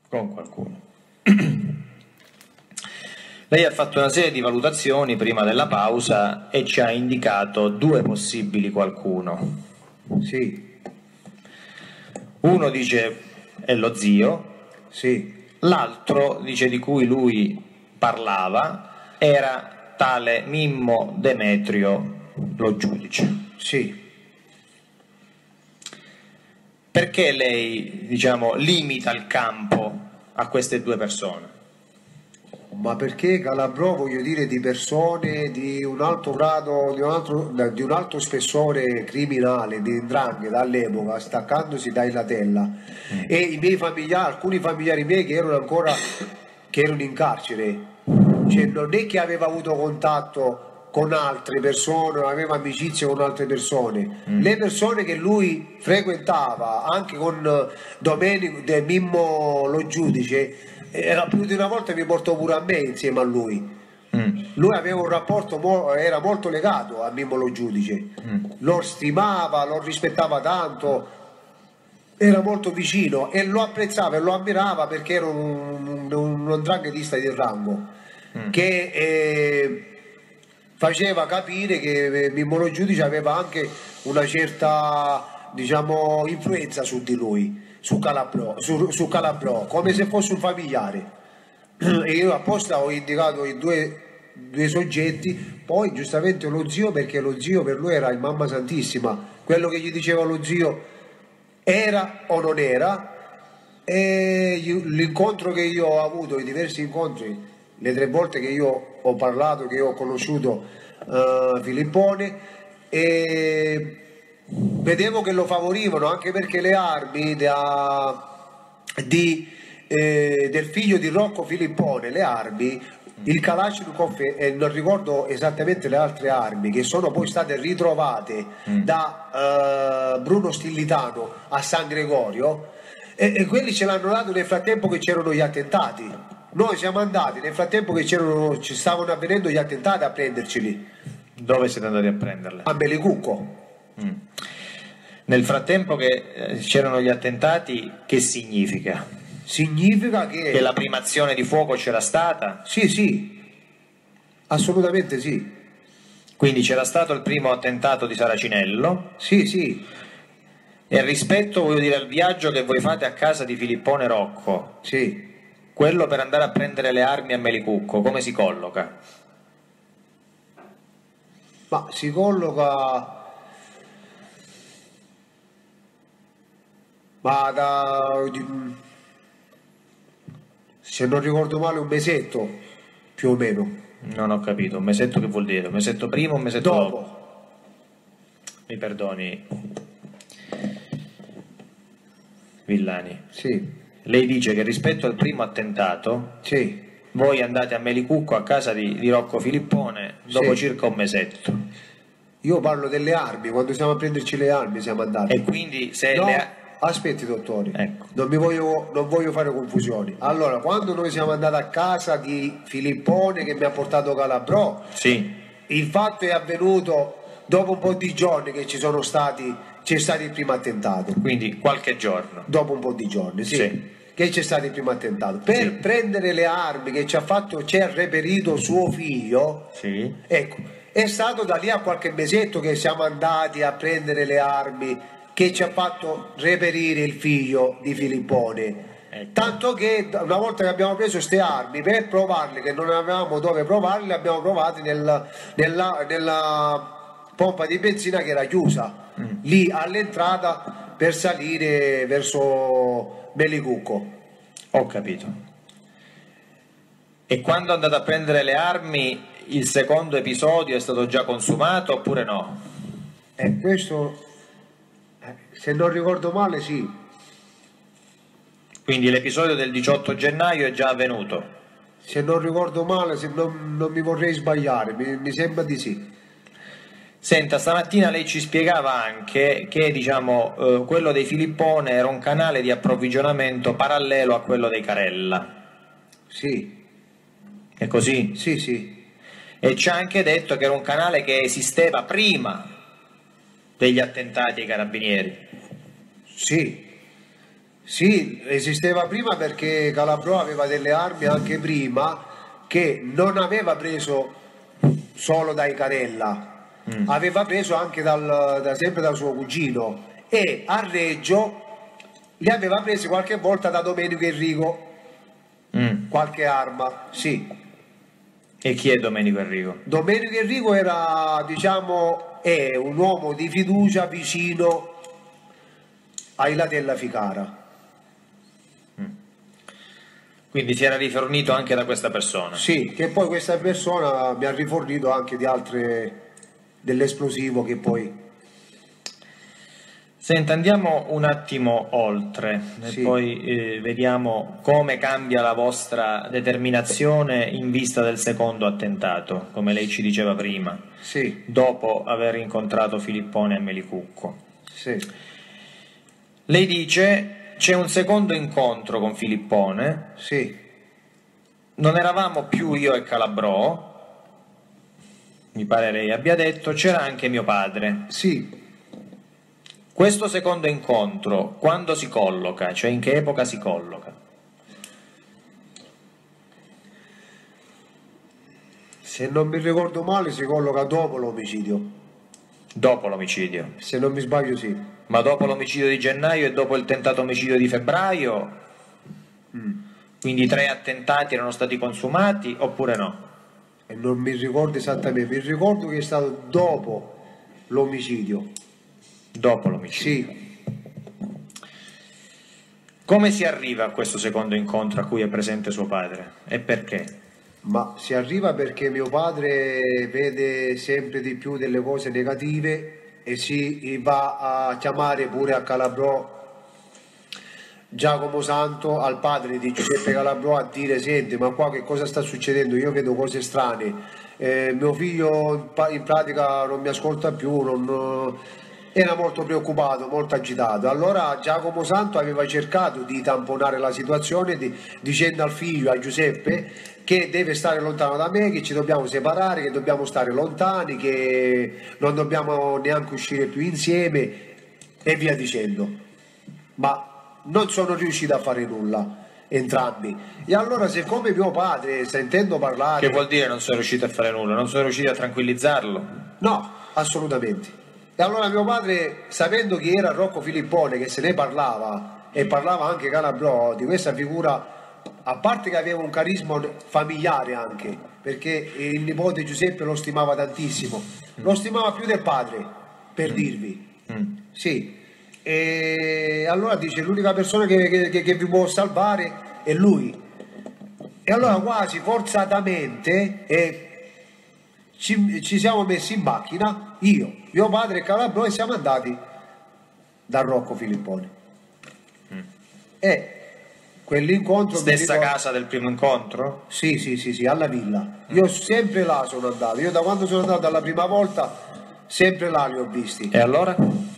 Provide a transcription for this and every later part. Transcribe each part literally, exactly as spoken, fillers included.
Con qualcuno. Lei ha fatto una serie di valutazioni prima della pausa e ci ha indicato due possibili qualcuno. Sì. Uno dice è lo zio, sì. L'altro, dice, di cui lui parlava era tale Mimmo Demetrio, lo giudice. Sì. Perché lei, diciamo, limita il campo a queste due persone? Ma perché Calabrò, voglio dire, di persone di un alto grado, di un altro, di un alto spessore criminale, di 'ndrangheta all'epoca, staccandosi dai Latella, mm. e i miei familiari, alcuni familiari miei che erano ancora che erano in carcere, cioè non è che aveva avuto contatto con altre persone, non aveva amicizie con altre persone, mm. le persone che lui frequentava, anche con Domenico, De Mimmo lo giudice, era più di una volta mi portò pure a me insieme a lui. Mm. Lui aveva un rapporto, era molto legato a Mimmo lo giudice, mm. lo stimava, lo rispettava tanto, era molto vicino e lo apprezzava e lo ammirava perché era un, un, un 'ndranghetista di rango, mm. che eh, faceva capire che Mimmo lo giudice aveva anche una certa, diciamo, influenza su di lui, su Calabrò, su, su Calabrò, come se fosse un familiare. E io apposta ho indicato i due, due soggetti, poi giustamente lo zio, perché lo zio per lui era il mamma santissima, quello che gli diceva lo zio era o non era, e l'incontro che io ho avuto, i diversi incontri, le tre volte che io ho parlato, che io ho conosciuto uh, Filippone, e vedevo che lo favorivano, anche perché le armi da, di, eh, del figlio di Rocco Filippone, le armi, il Kalashnikov e non ricordo esattamente le altre armi, che sono poi state ritrovate mm. da uh, Bruno Stillitano a San Gregorio, e, e quelli ce l'hanno dato nel frattempo che c'erano gli attentati. Noi siamo andati nel frattempo che c'erano, ci stavano avvenendo gli attentati a prenderceli. Dove siete andati a prenderle? A Melicucco. Mm. Nel frattempo che c'erano gli attentati, che significa? Significa che... Che la prima azione di fuoco c'era stata? Sì, sì, assolutamente sì. Quindi c'era stato il primo attentato di Saracinello? Sì, sì. E rispetto, voglio dire, al viaggio che voi fate a casa di Filippone Rocco, sì. quello per andare a prendere le armi a Melicucco, come si colloca? Ma si colloca... Ma da, se non ricordo male, un mesetto più o meno. Non ho capito, un mesetto che vuol dire? Un mesetto prima o un mesetto dopo? dopo? Mi perdoni, Villani. Sì. Lei dice che rispetto al primo attentato, sì. voi andate a Melicucco a casa di, di Rocco Filippone dopo sì. circa un mesetto. Io parlo delle armi, quando siamo a prenderci le armi siamo andati. E quindi se no, le... aspetti dottore, ecco. non, mi voglio, non voglio fare confusioni. Allora, quando noi siamo andati a casa di Filippone che mi ha portato Calabrò, sì. il fatto è avvenuto dopo un po' di giorni che ci sono stati, c'è stato il primo attentato. Quindi qualche giorno. Dopo un po' di giorni, sì. sì. Che c'è stato il primo attentato. Per sì. prendere le armi che ci ha fatto, ci ha reperito suo figlio, sì. ecco. È stato da lì a qualche mesetto che siamo andati a prendere le armi che ci ha fatto reperire il figlio di Filippone. Ecco. Tanto che una volta che abbiamo preso queste armi per provarle, che non avevamo dove provarle, le abbiamo provate nel, nella, nella pompa di benzina che era chiusa, mm. lì all'entrata per salire verso Melicucco. Ho capito. E quando andate a prendere le armi, il secondo episodio è stato già consumato oppure no? Eh, questo, se non ricordo male, sì. Quindi l'episodio del diciotto gennaio è già avvenuto? Se non ricordo male, se non, non mi vorrei sbagliare, mi, mi sembra di sì. Senta, stamattina lei ci spiegava anche che, diciamo, eh, quello dei Filippone era un canale di approvvigionamento parallelo a quello dei Carella. Sì. È così? Sì, sì. E ci ha anche detto che era un canale che esisteva prima degli attentati ai carabinieri. Sì, Sì, esisteva prima perché Calabrò aveva delle armi anche prima che non aveva preso solo dai Carella, mm. aveva preso anche dal, da, sempre dal suo cugino, e a Reggio li aveva presi qualche volta da Domenico Enrico, mm. qualche arma, sì. E chi è Domenico Enrico? Domenico Enrico era, diciamo, è un uomo di fiducia vicino ai Latella Ficara. Quindi si era rifornito anche da questa persona? Sì, che poi questa persona mi ha rifornito anche di altre, dell'esplosivo che poi... Senta, andiamo un attimo oltre sì. e poi eh, vediamo come cambia la vostra determinazione in vista del secondo attentato, come lei ci diceva prima, sì. dopo aver incontrato Filippone a Melicucco. Sì. Lei dice... C'è un secondo incontro con Filippone. Sì. Non eravamo più io e Calabrò, mi pare lei abbia detto, c'era anche mio padre. Sì. Questo secondo incontro, quando si colloca? Cioè in che epoca si colloca? Se non mi ricordo male si colloca dopo l'omicidio. Dopo l'omicidio? Se non mi sbaglio sì. Ma dopo l'omicidio di gennaio e dopo il tentato omicidio di febbraio? Mm. Quindi tre attentati erano stati consumati oppure no? E non mi ricordo esattamente, mi ricordo che è stato dopo l'omicidio. Dopo l'omicidio? Sì. Come si arriva a questo secondo incontro a cui è presente suo padre e perché? Ma si arriva perché mio padre vede sempre di più delle cose negative e si va a chiamare pure a Calabrò Giacomo Santo, al padre di Giuseppe Calabrò, a dire: senti, ma qua che cosa sta succedendo? Io vedo cose strane, eh, mio figlio in pratica non mi ascolta più, non... era molto preoccupato, molto agitato. Allora Giacomo Santo aveva cercato di tamponare la situazione di, dicendo al figlio, a Giuseppe, che deve stare lontano da me, che ci dobbiamo separare, che dobbiamo stare lontani, che non dobbiamo neanche uscire più insieme e via dicendo. Ma non sono riusciti a fare nulla entrambi. E allora, siccome mio padre, sentendo parlare... Che vuol dire non sono riusciti a fare nulla? Non sono riusciti a tranquillizzarlo? No, assolutamente. E allora mio padre, sapendo chi era Rocco Filippone, che se ne parlava e parlava anche Calabrò, di questa figura, a parte che aveva un carisma familiare anche, perché il nipote Giuseppe lo stimava tantissimo, lo stimava più del padre, per mm. dirvi. Mm. Sì. E allora dice: l'unica persona che, che, che vi può salvare è lui. E allora quasi forzatamente eh, ci, ci siamo messi in macchina, io, mio padre e Calabrò, e siamo andati da Rocco Filippone. Mm. E quell'incontro... Stessa ricordo... casa del primo incontro? Sì, sì, sì, sì, alla villa. Io sempre là sono andato, io da quando sono andato la prima volta sempre là li ho visti. E allora?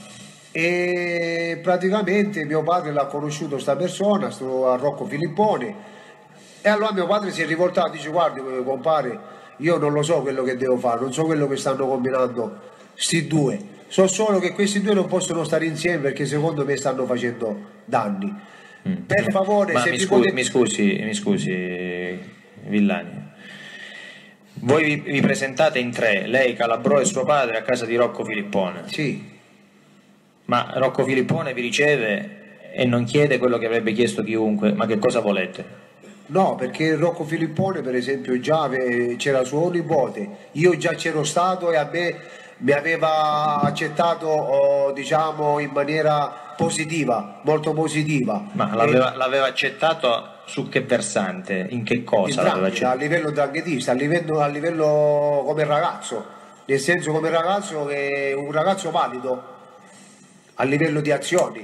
E praticamente mio padre l'ha conosciuto sta persona, sto a Rocco Filippone, e allora mio padre si è rivoltato, dice: guardi compare, io non lo so quello che devo fare, non so quello che stanno combinando sti due, so solo che questi due non possono stare insieme perché secondo me stanno facendo danni. Mm. Per favore, ma se mi, vi scusi, potete... mi scusi, mi scusi Villani, voi vi, vi presentate in tre, lei, Calabrò e suo padre, a casa di Rocco Filippone? Sì. Ma Rocco Filippone vi riceve e non chiede quello che avrebbe chiesto chiunque: ma che cosa volete? No, perché Rocco Filippone per esempio già c'era suo nipote, io già c'ero stato e a me mi aveva accettato, oh, diciamo, in maniera positiva, molto positiva. Ma l'aveva, e... l'aveva accettato su che versante? In che cosa? L'aveva accettato? A livello dranghetista, a livello, a livello come ragazzo, nel senso come ragazzo che è un ragazzo valido a livello di azioni.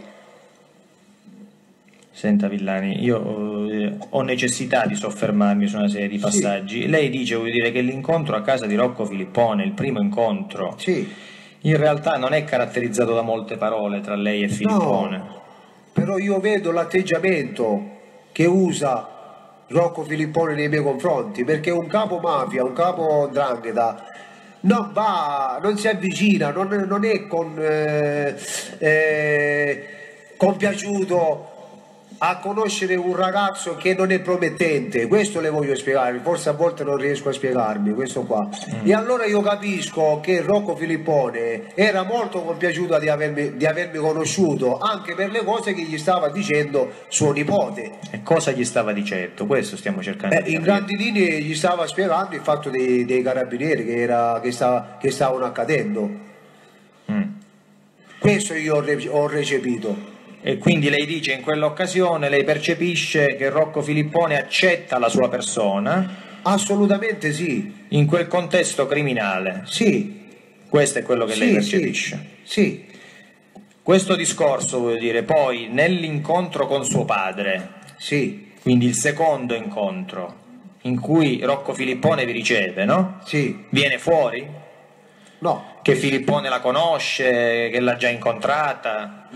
Senta Villani, io eh, ho necessità di soffermarmi su una serie di passaggi. Sì. Lei dice, vuol dire che l'incontro a casa di Rocco Filippone, il primo incontro, sì, in realtà non è caratterizzato da molte parole tra lei e Filippone. No, però io vedo l'atteggiamento che usa Rocco Filippone nei miei confronti, perché un capo mafia, un capo 'ndrangheta non va, non si avvicina, non, non è con, eh, eh, compiaciuto a conoscere un ragazzo che non è promettente, questo le voglio spiegare, forse a volte non riesco a spiegarmi questo qua. Mm. E allora io capisco che Rocco Filippone era molto compiaciuto di avermi, di avermi conosciuto, anche per le cose che gli stava dicendo suo nipote. E cosa gli stava dicendo? Questo stiamo cercando eh, di in capire. grandi linee gli stava spiegando il fatto dei, dei carabinieri che, era, che, stava, che stavano accadendo. Mm. Questo io ho, re, ho recepito. E quindi lei dice in quell'occasione lei percepisce che Rocco Filippone accetta la sua persona? Assolutamente sì. In quel contesto criminale? Sì. Questo è quello che sì, lei percepisce? Sì. sì. Questo discorso, voglio dire, poi nell'incontro con suo padre, sì. Quindi il secondo incontro in cui Rocco Filippone vi riceve, no? Sì. Viene fuori? No. Che Filippone la conosce, che l'ha già incontrata?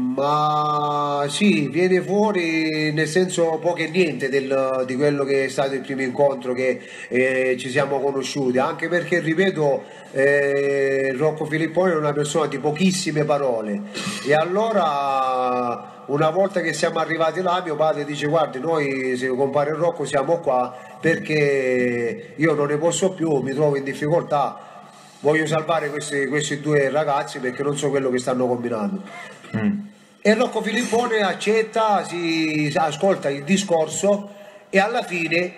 Ma sì, viene fuori nel senso poco e niente del, di quello che è stato il primo incontro che eh, ci siamo conosciuti, anche perché, ripeto, eh, Rocco Filippone è una persona di pochissime parole, e allora una volta che siamo arrivati là mio padre dice: guardi, noi se compare Rocco siamo qua perché io non ne posso più, mi trovo in difficoltà, voglio salvare questi, questi due ragazzi perché non so quello che stanno combinando. Mm. E Rocco Filippone accetta, si ascolta il discorso, e alla fine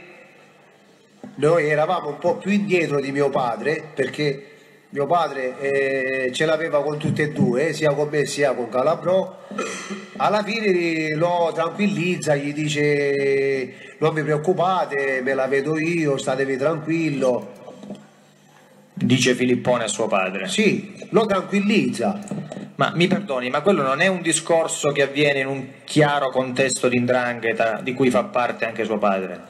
noi eravamo un po' più indietro di mio padre, perché mio padre eh, ce l'aveva con tutte e due, sia con me sia con Calabrò. Alla fine lo tranquillizza, gli dice: non vi preoccupate, me la vedo io, statevi tranquillo. Dice Filippone a suo padre? Sì, lo tranquillizza. Ma mi perdoni, ma quello non è un discorso che avviene in un chiaro contesto di 'ndrangheta di cui fa parte anche suo padre?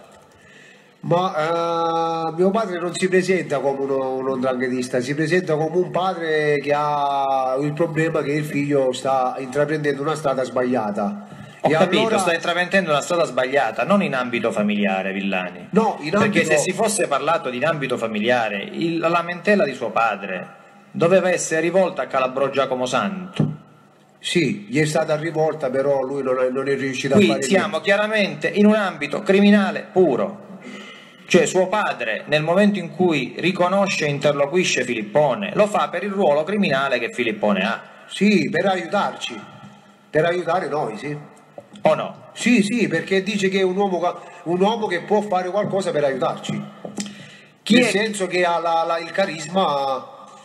Ma uh, mio padre non si presenta come uno, uno 'ndranghetista, si presenta come un padre che ha il problema che il figlio sta intraprendendo una strada sbagliata. Ho e capito, allora... sta intraprendendo una strada sbagliata, non in ambito familiare, Villani. No, in ambito... Perché se si fosse parlato di in ambito familiare, il, la lamentela di suo padre doveva essere rivolta a Calabrò Giacomo Santo. Sì, gli è stata rivolta, però lui non è, non è riuscito Qui a fare. Qui siamo niente. Chiaramente in un ambito criminale puro. Cioè suo padre, nel momento in cui riconosce e interloquisce Filippone, lo fa per il ruolo criminale che Filippone ha. Sì, per aiutarci, per aiutare noi, sì. O no? Sì, sì, perché dice che è un uomo, un uomo che può fare qualcosa per aiutarci. Chi Nel è... senso che ha la, la, il carisma...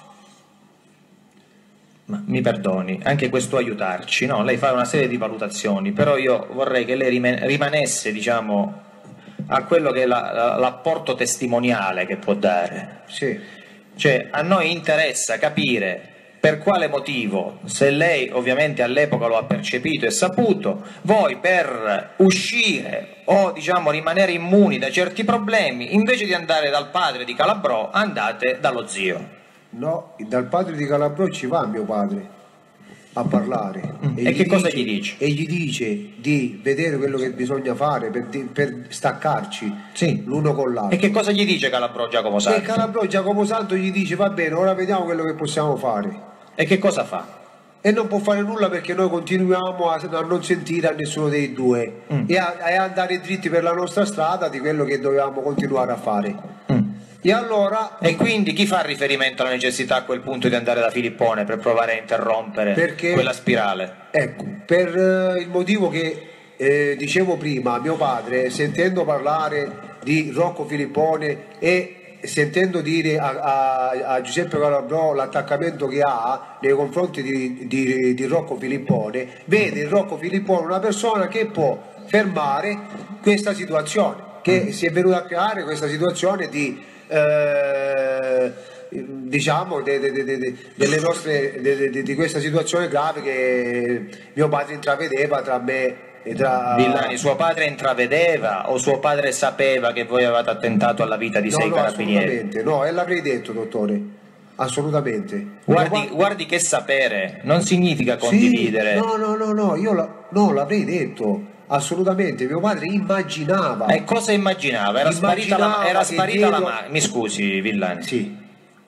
Ma mi perdoni, anche questo aiutarci, no? Lei fa una serie di valutazioni, però io vorrei che lei rimanesse, diciamo, a quello che è l'apporto la, testimoniale che può dare. Sì. Cioè, a noi interessa capire per quale motivo, se lei ovviamente all'epoca lo ha percepito e saputo, voi per uscire o diciamo rimanere immuni da certi problemi, invece di andare dal padre di Calabrò, andate dallo zio. No, dal padre di Calabrò ci va mio padre a parlare. Mm. E, e che cosa gli dice? E gli dice di vedere quello che bisogna fare per, per staccarci sì. l'uno con l'altro. E che cosa gli dice Calabrò Giacomo Santo? E Calabrò Giacomo Santo gli dice: va bene, ora vediamo quello che possiamo fare. E che cosa fa? E non può fare nulla perché noi continuiamo a, a non sentire a nessuno dei due mm. e, a, a andare dritti per la nostra strada di quello che dovevamo continuare a fare. Mm. E allora... E quindi chi fa riferimento alla necessità a quel punto di andare da Filippone per provare a interrompere perché, quella spirale? Ecco, per uh, il motivo che eh, dicevo prima, mio padre, sentendo parlare di Rocco Filippone e sentendo dire a, a, a Giuseppe Calabrò l'attaccamento che ha nei confronti di, di, di Rocco Filippone, vede in Rocco Filippone una persona che può fermare questa situazione, che mm. si è venuta a creare questa situazione di eh, diciamo de, de, de, de, delle nostre de, de, di questa situazione grave che mio padre intravedeva tra me e tra... Villani, suo padre intravedeva o suo padre sapeva che voi avevate attentato alla vita di no, sei no, carabinieri? Assolutamente, no, e l'avrei detto, dottore, assolutamente. Guardi, padre... guardi che sapere non significa condividere. Sì, no, no, no, no, io la... no, l'avrei detto. Assolutamente, mio padre immaginava. E cosa immaginava? Era immaginava sparita la, era sparita dietro... la macchina. Mi scusi, Villani. Sì.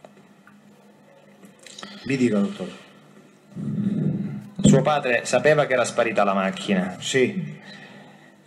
Mi dica, dottore. Suo padre sapeva che era sparita la macchina. Sì.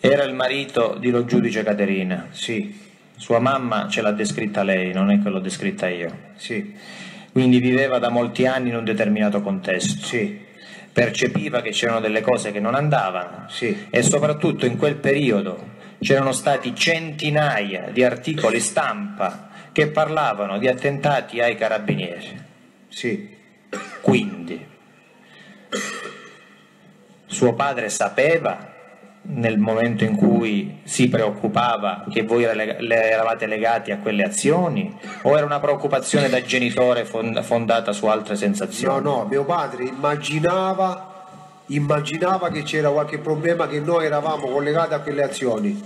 Era il marito di lo giudice Caterina. Sì, Sua mamma ce l'ha descritta lei, non è che l'ho descritta io. sì, Quindi viveva da molti anni in un determinato contesto. sì, Percepiva che c'erano delle cose che non andavano sì, e soprattutto in quel periodo c'erano stati centinaia di articoli stampa che parlavano di attentati ai carabinieri. sì. Quindi suo padre sapeva nel momento in cui si preoccupava che voi le eravate legati a quelle azioni, o era una preoccupazione da genitore fondata su altre sensazioni? No, no, mio padre immaginava, immaginava che c'era qualche problema, che noi eravamo collegati a quelle azioni.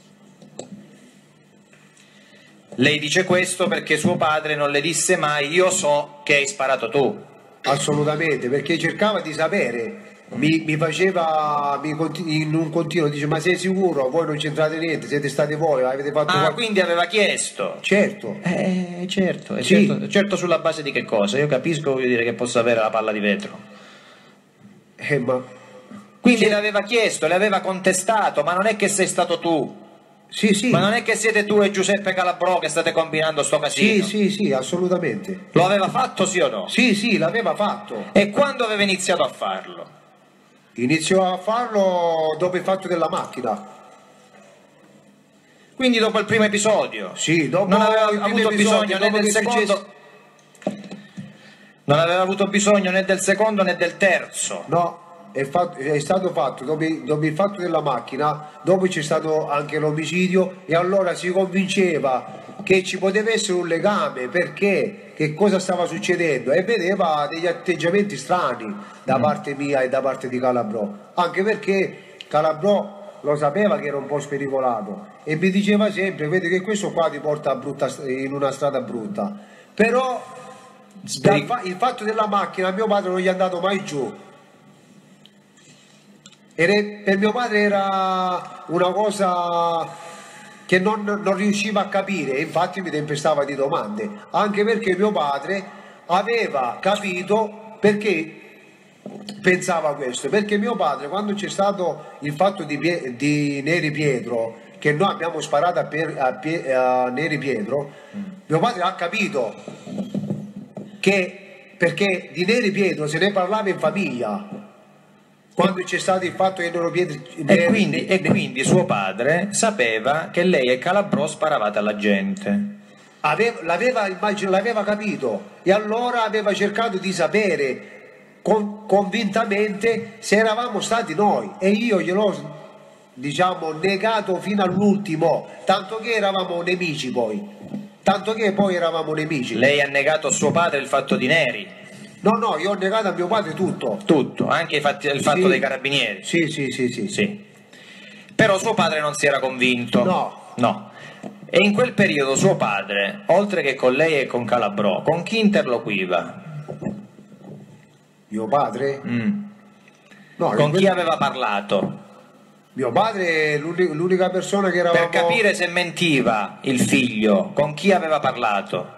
Lei dice questo perché suo padre non le disse mai: io so che hai sparato tu. Assolutamente, perché cercava di sapere. Mi, mi faceva mi continu- in un continuo, dice: ma sei sicuro? Voi non c'entrate niente, siete stati voi, avete fatto Ah, qualche... quindi aveva chiesto. Certo. Eh, certo, eh, Sì. certo, certo, sulla base di che cosa? Io capisco, voglio dire, che possa avere la palla di vetro. Eh, ma... Quindi Sì. le aveva chiesto, le aveva contestato, ma non è che sei stato tu. Sì, sì. Ma non è che siete tu e Giuseppe Calabrò che state combinando sto casino. Sì, sì, sì, assolutamente. Lo aveva fatto, sì o no? Sì, sì, l'aveva fatto. E quando aveva iniziato a farlo? Iniziò a farlo dopo il fatto della macchina. Quindi dopo il primo episodio? Sì, dopo Non aveva il primo avuto episodio, bisogno né dopo del che secondo... successe- Non aveva avuto bisogno né del secondo né del terzo. No, è, fatto- è stato fatto dopo, dopo il fatto della macchina, dopo c'è stato anche l'omicidio e allora si convinceva che ci poteva essere un legame, perché che cosa stava succedendo, e vedeva degli atteggiamenti strani da Mm. parte mia e da parte di Calabrò, anche perché Calabrò lo sapeva che era un po' spericolato e mi diceva sempre: vedi che questo qua ti porta a brutta, in una strada brutta, però dal fa- il fatto della macchina mio padre non gli è andato mai giù. Ere- per mio padre era una cosa che non, non riusciva a capire, e infatti mi tempestava di domande, anche perché mio padre aveva capito perché pensava questo, perché mio padre, quando c'è stato il fatto di, Pie- di Neri Pietro, che noi abbiamo sparato a, Pier- a Pie- a Neri Pietro, mio padre ha capito che, perché di Neri Pietro se ne parlava in famiglia quando c'è stato il fatto che Nero Pietro E quindi, e quindi suo padre sapeva che lei e Calabrò sparavate alla gente. aveva, l'aveva, immagino, l'aveva capito, e allora aveva cercato di sapere con- convintamente se eravamo stati noi, e io gliel'ho, diciamo, negato fino all'ultimo, tanto che eravamo nemici poi, tanto che poi eravamo nemici. Lei ha negato a suo padre il fatto di Neri, No, no, io ho negato a mio padre tutto. tutto, anche i fatti- il fatto Sì. dei carabinieri. Sì, sì, sì, sì. Sì. Però suo padre non si era convinto. No. No. E in quel periodo suo padre, oltre che con lei e con Calabrò, con chi interloquiva? Mio padre? Mm. No, Con in chi quel- aveva parlato? Mio padre è l'uni- l'unica persona che eravamo... Per capire se mentiva il figlio, con chi aveva parlato?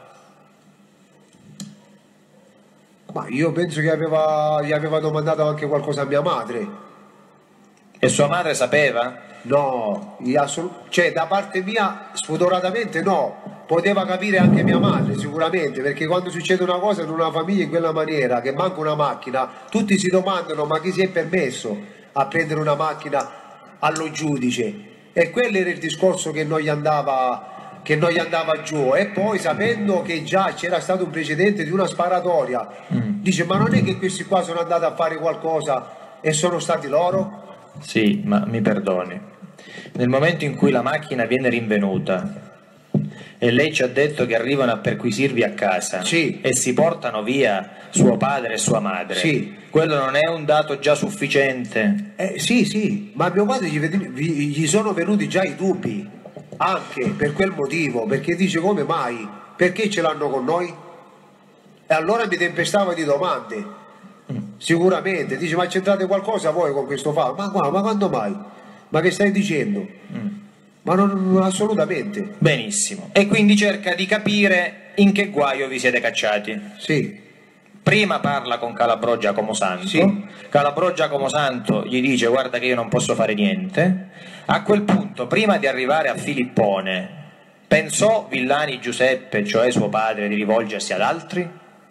Ma io penso che aveva, gli aveva domandato anche qualcosa a mia madre. E sua madre sapeva? No, io assolut- cioè da parte mia spudoratamente no, poteva capire anche mia madre sicuramente, perché quando succede una cosa in una famiglia in quella maniera, che manca una macchina, tutti si domandano: ma chi si è permesso a prendere una macchina allo giudice? E quello era il discorso che non gli andava, che non gli andava giù. E poi, sapendo che già c'era stato un precedente di una sparatoria, dice: ma non è che questi qua sono andati a fare qualcosa e sono stati loro? Sì, ma mi perdoni. Nel momento in cui la macchina viene rinvenuta e lei ci ha detto che arrivano a perquisirvi a casa, Sì. e si portano via suo padre e sua madre, Sì. quello non è un dato già sufficiente? Eh, sì, sì, ma a mio padre gli, vedi- vi- gli sono venuti già i dubbi, anche per quel motivo, perché dice: come mai? Perché ce l'hanno con noi? E allora mi tempestava di domande, sicuramente, dice: ma c'entrate qualcosa voi con questo fatto? Ma, qua- ma quando mai? Ma che stai dicendo? Ma non, assolutamente, Benissimo. E quindi cerca di capire in che guaio vi siete cacciati. sì, Prima parla con Calabrò Giacomosanto, Sì. Calabrò Giacomosanto gli dice guarda che io non posso fare niente. A quel punto, prima di arrivare a Filippone, pensò Villani Giuseppe, cioè suo padre, di rivolgersi ad altri?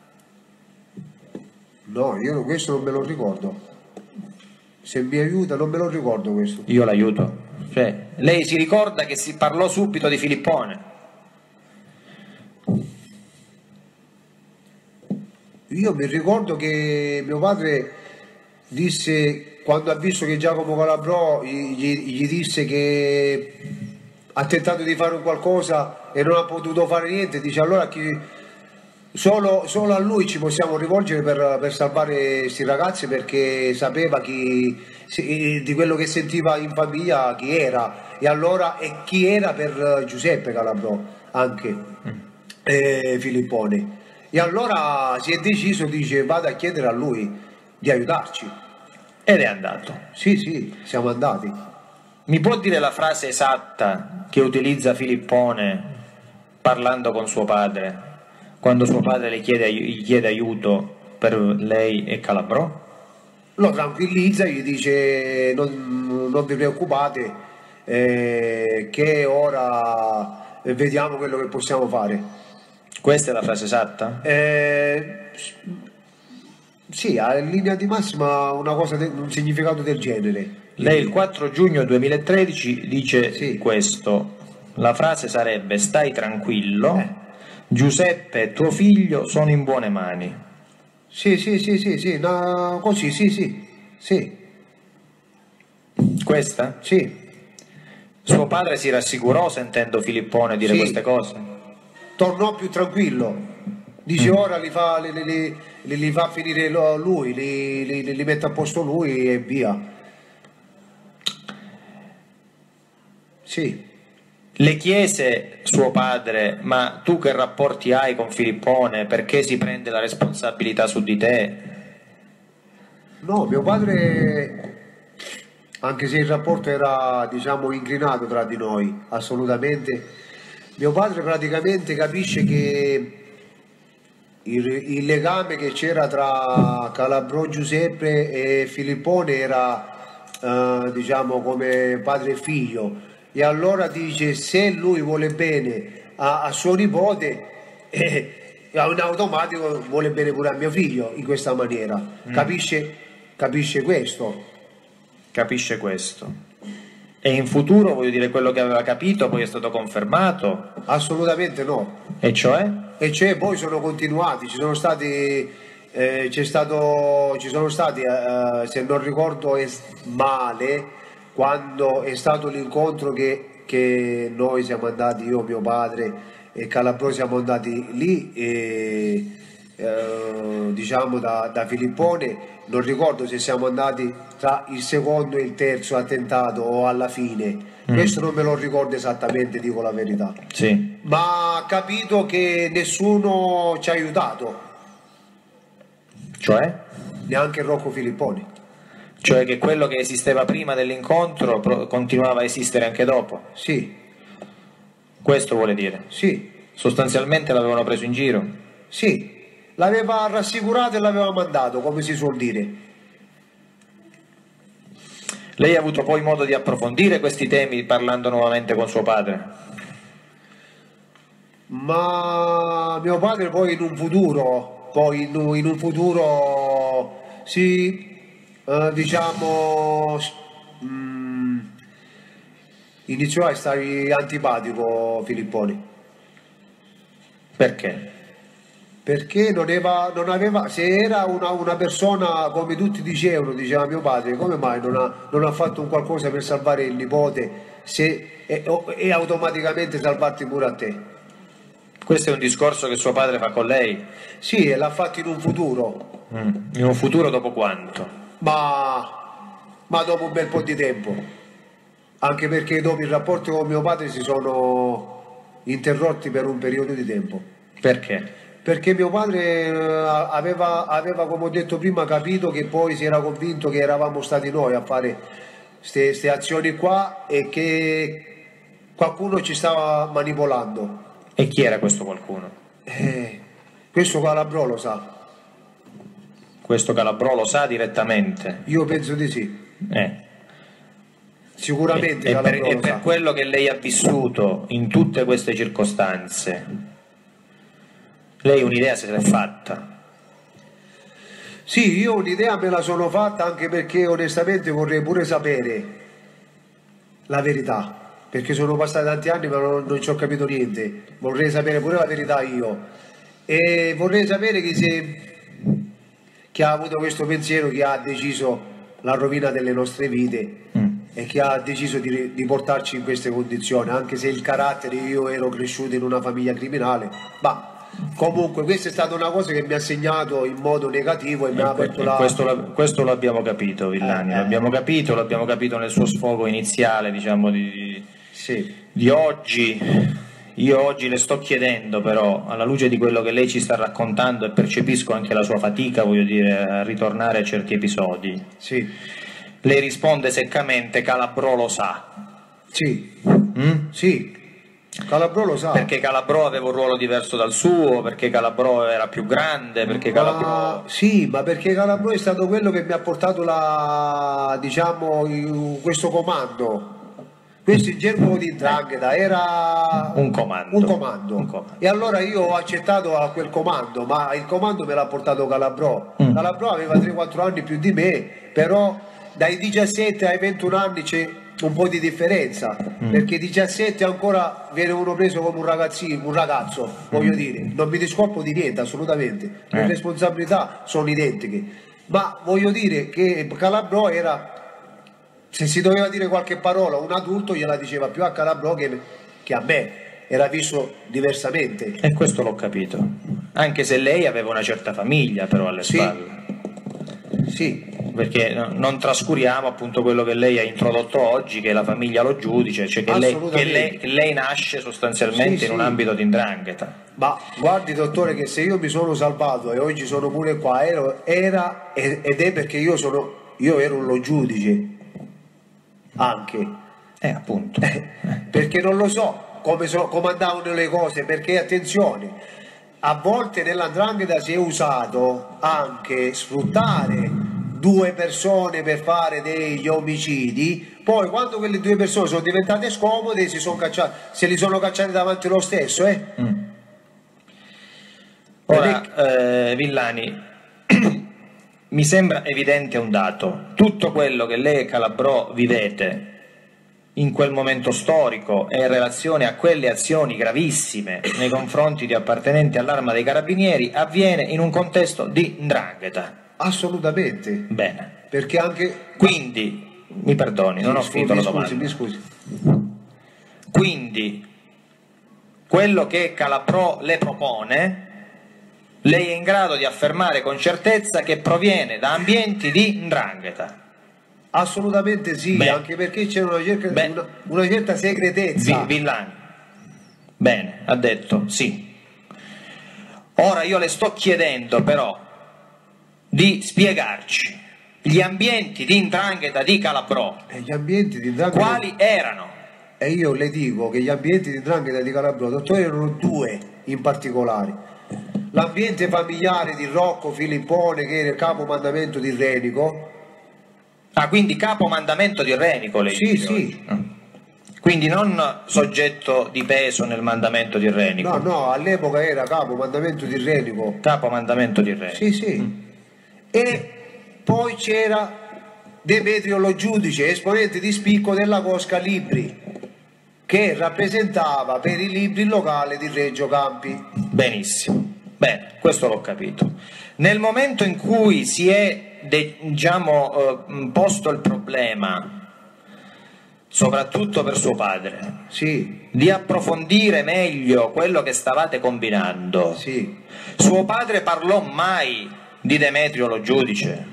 No, io questo non me lo ricordo. Se mi aiuta non me lo ricordo questo. Io l'aiuto. Cioè, lei si ricorda che si parlò subito di Filippone? Io mi ricordo che mio padre disse, quando ha visto che Giacomo Calabrò gli, gli- gli disse che ha tentato di fare un qualcosa e non ha potuto fare niente, dice allora chi, solo, solo a lui ci possiamo rivolgere per, per salvare questi ragazzi, perché sapeva chi, si- di quello che sentiva in famiglia chi era, e allora e chi era per Giuseppe Calabrò anche, eh, Filippone. E allora si è deciso, dice vado a chiedere a lui di aiutarci. Ed è andato. Sì, sì, siamo andati. Mi può dire la frase esatta che utilizza Filippone parlando con suo padre, quando suo padre le chiede, gli chiede aiuto per lei e Calabrò? Lo tranquillizza, gli dice non, non vi preoccupate, eh, che ora vediamo quello che possiamo fare. Questa è la frase esatta? Eh, sì, ha in linea di massima una cosa de- un significato del genere. Lei il quattro giugno duemilatredici dice Sì. questo. La frase sarebbe stai tranquillo, Eh. Giuseppe e tuo figlio sono in buone mani. Sì, sì, sì, sì, sì, no, così, sì, sì, sì, Questa? sì. Suo padre si rassicurò sentendo Filippone dire Sì. queste cose? Tornò più tranquillo, dice Mm. ora li fa, li, li- li- li- li fa finire lo- lui, li, li- li mette a posto lui e via. Sì, Le chiese suo padre, ma tu che rapporti hai con Filippone? Perché si prende la responsabilità su di te? no, mio padre, anche se il rapporto era, diciamo, inclinato tra di noi, assolutamente, mio padre praticamente capisce che il, il legame che c'era tra Calabrò Giuseppe e Filippone era, eh, diciamo, come padre e figlio, e allora dice se lui vuole bene a, a suo nipote, eh, in automatico vuole bene pure a mio figlio in questa maniera. Capisce, capisce questo? Capisce questo? E in futuro, voglio dire, quello che aveva capito poi è stato confermato, Assolutamente no. e cioè? E cioè poi sono continuati, ci sono stati, eh, c'è stato, ci sono stati, eh, se non ricordo es- male, quando è stato l'incontro che, che noi siamo andati, io, mio padre e Calabrò siamo andati lì, e, eh, diciamo da, da Filippone, non ricordo se siamo andati tra il secondo e il terzo attentato o alla fine, Mm. questo non me lo ricordo esattamente, dico la verità. Sì. Ma ha capito che nessuno ci ha aiutato, Cioè? neanche Rocco Filipponi. Cioè che quello che esisteva prima dell'incontro pro- continuava a esistere anche dopo. Sì, Questo vuole dire. sì, Sostanzialmente l'avevano preso in giro. sì, l'aveva rassicurato e l'aveva mandato, come si suol dire. Lei ha avuto poi modo di approfondire questi temi parlando nuovamente con suo padre? Ma mio padre poi in un futuro, poi in un, in un futuro si, eh, diciamo, s- mm, iniziò a stare antipatico Filipponi. Perché? Perché non aveva, non aveva- se era una, una persona come tutti dicevano, diceva mio padre, come mai non ha, non ha fatto un qualcosa per salvare il nipote se, e, o- e automaticamente salvarti pure a te? Questo è un discorso che suo padre fa con lei? Sì, e l'ha fatto in un futuro, Mm. In un futuro dopo quanto? ma, ma dopo un bel po' di tempo, anche perché dopo i rapporti con mio padre si sono interrotti per un periodo di tempo. Perché? Perché mio padre eh, aveva, aveva, come ho detto prima, capito che poi si era convinto che eravamo stati noi a fare queste azioni qua e che qualcuno ci stava manipolando. E chi era questo qualcuno? Eh, questo Calabrò lo sa. questo Calabrò lo sa direttamente? Io penso di sì. Eh. Sicuramente E, e, per, Calabrò e lo per sa. quello che lei ha vissuto in tutte queste circostanze, lei un'idea se l'è fatta? Sì, io un'idea me la sono fatta, anche perché onestamente vorrei pure sapere la verità, perché sono passati tanti anni ma non, non ci ho capito niente. Vorrei sapere pure la verità io, e vorrei sapere chi, se, chi ha avuto questo pensiero, chi ha deciso la rovina delle nostre vite Mm. e chi ha deciso di, di portarci in queste condizioni, anche se il carattere, io ero cresciuto in una famiglia criminale, ma comunque questa è stata una cosa che mi ha segnato in modo negativo e mi E ha que- aperto e la... questo, la- questo lo abbiamo capito, Villani, Eh, eh. lo abbiamo capito, lo abbiamo capito nel suo sfogo iniziale, diciamo, di, Sì, di oggi. Io oggi le sto chiedendo però, alla luce di quello che lei ci sta raccontando, e percepisco anche la sua fatica, voglio dire, a ritornare a certi episodi, sì, lei risponde seccamente: Calabrò lo sa. sì, Mm? sì, Calabrò lo sa. Perché Calabrò aveva un ruolo diverso dal suo, perché Calabrò era più grande, perché Calabrò... Ma, sì, ma perché Calabrò è stato quello che mi ha portato la, diciamo, il- questo comando. Questo in gergo di 'ndrangheta era Un comando. un comando. Un comando. E allora io ho accettato a quel comando, ma il comando me l'ha portato Calabrò. Mm. Calabrò aveva tre quattro anni più di me, però dai diciassette ai ventuno anni c'è un po' di differenza, Mm. perché diciassette ancora viene uno preso come un ragazzino, un ragazzo, voglio dire, non mi discolpo di niente assolutamente, le Eh. responsabilità sono identiche, ma voglio dire che Calabrò era, se si doveva dire qualche parola, un adulto gliela diceva più a Calabrò che, che a me, era visto diversamente. E questo l'ho capito. Anche se lei aveva una certa famiglia però alle Sì. spalle. Sì, Perché no- non trascuriamo appunto quello che lei ha introdotto oggi, che è la famiglia lo giudice, cioè che, lei, che, Assolutamente. lei, che lei nasce sostanzialmente Sì, in un sì. ambito di 'ndrangheta. ma guardi dottore che se io mi sono salvato e oggi sono pure qua, ero- era ed è perché io, sono, io ero lo giudice, anche. Eh, appunto. Perché non lo so come, so, come andavano le cose, perché attenzione, a volte nella 'ndrangheta si è usato anche sfruttare due persone per fare degli omicidi, poi quando quelle due persone sono diventate scomode si sono cacciate, se li sono cacciati davanti lo stesso, eh? Mm. Ora, eh, Villani, mi sembra evidente un dato: tutto quello che lei e Calabrò vivete in quel momento storico e in relazione a quelle azioni gravissime nei confronti di appartenenti all'Arma dei Carabinieri avviene in un contesto di 'ndrangheta. Assolutamente, Bene, perché anche... quindi, mi perdoni, non ho Scusi, finito la mi domanda. scusi, mi scusi. Quindi, quello che Calabrò le propone, lei è in grado di affermare con certezza che proviene da ambienti di 'ndrangheta. Assolutamente sì, Beh. anche perché c'è una, cerca- Beh. una, una certa segretezza. Vi- Villani. Bene, ha detto sì. Ora io le sto chiedendo però di spiegarci gli ambienti di 'ndrangheta di Calabrò, E gli ambienti di 'ndrangheta... quali erano? E io le dico che gli ambienti di 'ndrangheta di Calabrò, dottore, erano due in particolare. L'ambiente familiare di Rocco Filippone, che era il capo mandamento di Renico. Ah, quindi capo mandamento di Renico lei Sì, dice sì. oggi. Ah. Quindi non soggetto di peso nel mandamento di Renico. No, no, all'epoca era capo mandamento di Renico. Capo mandamento di Renico. Sì, sì. E poi c'era Demetrio Lo Giudice, esponente di spicco della Cosca Libri, che rappresentava per i libri il locale di Reggio Campi. Benissimo, bene, questo l'ho capito. Nel momento in cui si è de- diciamo, eh, posto il problema, soprattutto per suo padre, Sì, di approfondire meglio quello che stavate combinando, sì. suo padre parlò mai di Demetrio Lo Giudice?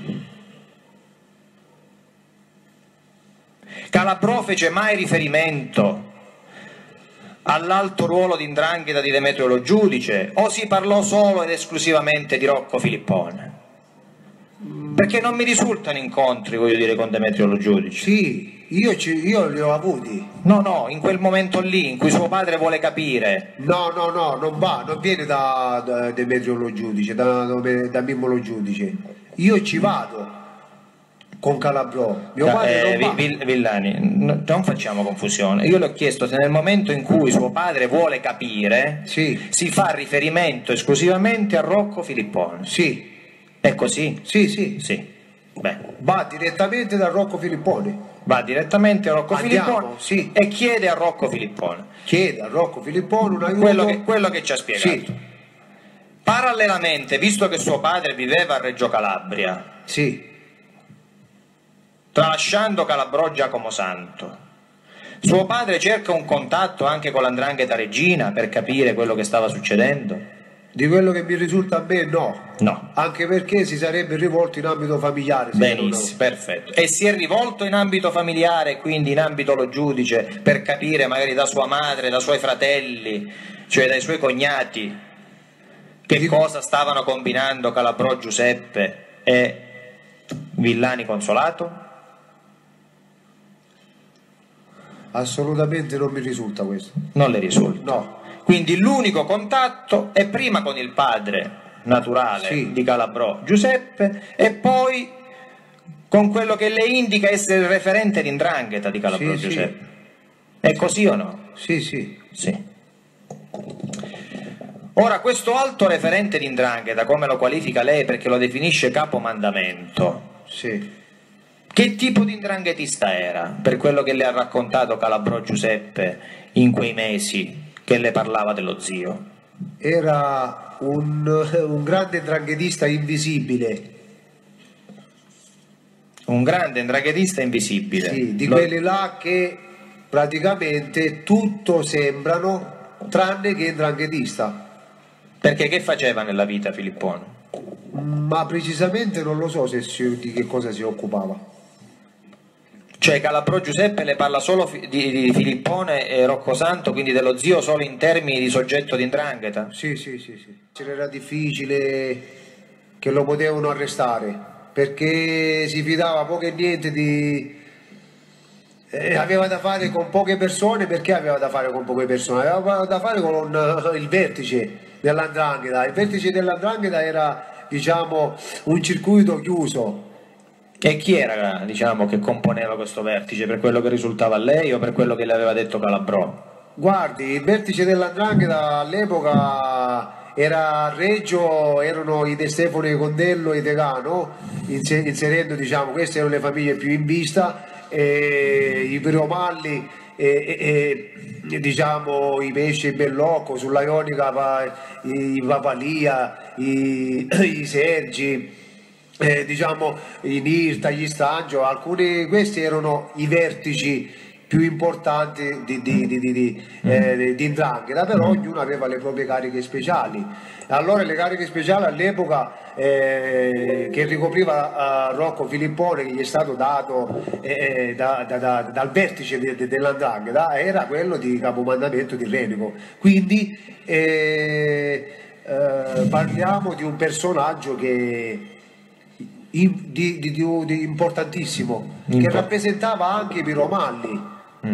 Calabrò fece mai riferimento all'alto ruolo di 'ndrangheta di Demetrio Lo Giudice, o si parlò solo ed esclusivamente di Rocco Filippone? Perché non mi risultano incontri, voglio dire, con Demetrio Lo Giudice. Sì, io, ci- io li ho avuti. No, no, in quel momento lì in cui suo padre vuole capire. No, no, no, non va, non viene da, da Demetrio Lo Giudice, da, da Mimmo Lo Giudice. io ci vado con Calabrò, mio Ca- padre eh, non va. Vi- Vi- Villani, n- non facciamo confusione. Io le ho chiesto se nel momento in cui suo padre vuole capire, Sì, si fa riferimento esclusivamente a Rocco Filippone. sì, È così? sì, sì, Sì. Beh, va direttamente da Rocco Filippone, va direttamente a Rocco Andiamo, Filippone sì. e chiede a Rocco Filippone chiede a Rocco Filippone un aiuto. quello che, quello che ci ha spiegato. Sì, Parallelamente, visto che suo padre viveva a Reggio Calabria, sì, tralasciando Calabrò Giacomo Santo, suo padre cerca un contatto anche con l'Andrangheta Reggina per capire quello che stava succedendo? di quello che mi risulta a me no, No. anche perché si sarebbe rivolto in ambito familiare. se Benissimo, perfetto. E si è rivolto in ambito familiare, quindi in ambito lo giudice, per capire magari da sua madre, da suoi fratelli, cioè dai suoi cognati, che Dico- cosa stavano combinando Calabrò Giuseppe e Villani Consolato? Assolutamente non mi risulta questo. Non le risulta. No, Quindi l'unico contatto è prima con il padre naturale Sì. di Calabrò Giuseppe e poi con quello che le indica essere il referente di 'ndrangheta di Calabrò Sì, sì. Giuseppe. È così o no? sì, sì, Sì. Ora, questo alto referente di 'ndrangheta, come lo qualifica lei perché lo definisce capomandamento, sì. che tipo di 'ndranghetista era per quello che le ha raccontato Calabrò Giuseppe in quei mesi che le parlava dello zio? Era un, un grande dranghetista invisibile, Un grande 'ndranghetista invisibile. sì, di Lo- quelli là che praticamente tutto sembrano tranne che dranghetista. Perché che faceva nella vita Filippone? Ma precisamente non lo so se si- di che cosa si occupava. Cioè Calabrò Giuseppe le parla solo fi- di, di Filippone e Roccosanto, quindi dello zio solo in termini di soggetto di 'ndrangheta? Sì, sì, sì, sì. Era difficile che lo potevano arrestare perché si fidava poco e niente di... eh, aveva da fare con poche persone. Perché aveva da fare con poche persone? Aveva da fare con eh, il vertice dell'Andrangheta. Il vertice dell'Andrangheta era, diciamo, un circuito chiuso. E chi era, diciamo, che componeva questo vertice, per quello che risultava a lei o per quello che le aveva detto Calabrò? Guardi, il vertice dell'Andrangheta all'epoca era a Reggio, erano i De Stefano, i Condello e i Tegano, inse- inserendo, diciamo, queste erano le famiglie più in vista, e i Piromalli e, e- e, diciamo i Pesce, i Bellocco, sulla Ionica va- i Papalia, i, i Sergi, eh, diciamo i Nirta, gli Stangio, alcuni questi erano i vertici più importanti di, di, di, di, di, eh, di 'ndrangheta, però ognuno aveva le proprie cariche speciali. Allora le cariche speciali all'epoca eh, che ricopriva eh, Rocco Filippone, che gli è stato dato eh, da- da- da- dal vertice de, de, dell'Andrangheta, era quello di capomandamento di Renico. Quindi eh, eh, parliamo di un personaggio che in- di, di- di- di importantissimo, che Impor- rappresentava anche i Piromalli. Mm.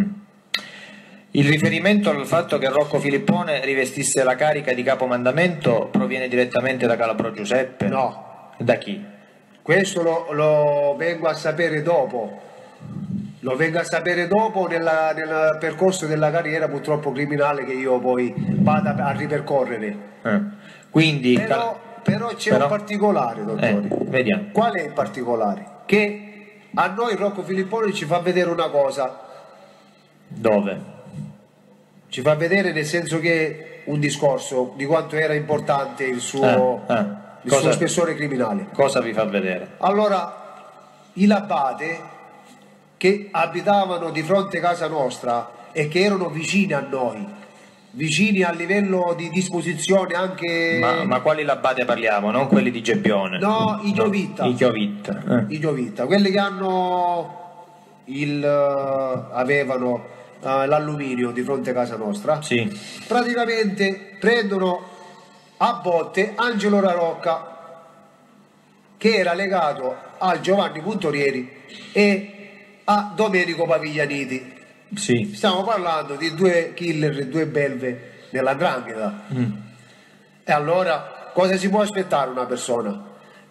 Il riferimento al fatto che Rocco Filippone rivestisse la carica di capomandamento proviene direttamente da Calabrò Giuseppe? No, Da chi? questo lo, lo vengo a sapere dopo, lo vengo a sapere dopo nella- nel percorso della carriera purtroppo criminale che io poi vado a, a ripercorrere. Eh. Quindi Però, però c'è però- un particolare, dottori. Eh, vediamo. Qual è il particolare? Che a noi Rocco Filippone ci fa vedere una cosa, Dove? ci fa vedere nel senso che un discorso di quanto era importante il suo, Eh, eh. il Cosa- suo spessore criminale. Cosa vi fa vedere? Allora, i Labate che abitavano di fronte a casa nostra e che erano vicini a noi, vicini a livello di disposizione anche... Ma, ma quali labate parliamo? Non quelli di Gebbione? No, i Giovitta. I Giovitta. Eh. I Giovitta, quelli che hanno il, eh, avevano eh, l'alluminio di fronte a casa nostra, Sì. praticamente prendono a botte Angelo Rarocca, che era legato a Giovanni Puntorieri e a Domenico Paviglianiti. Sì. Stiamo parlando di due killer, due belve nella 'ndrangheta. Mm. E allora cosa si può aspettare una persona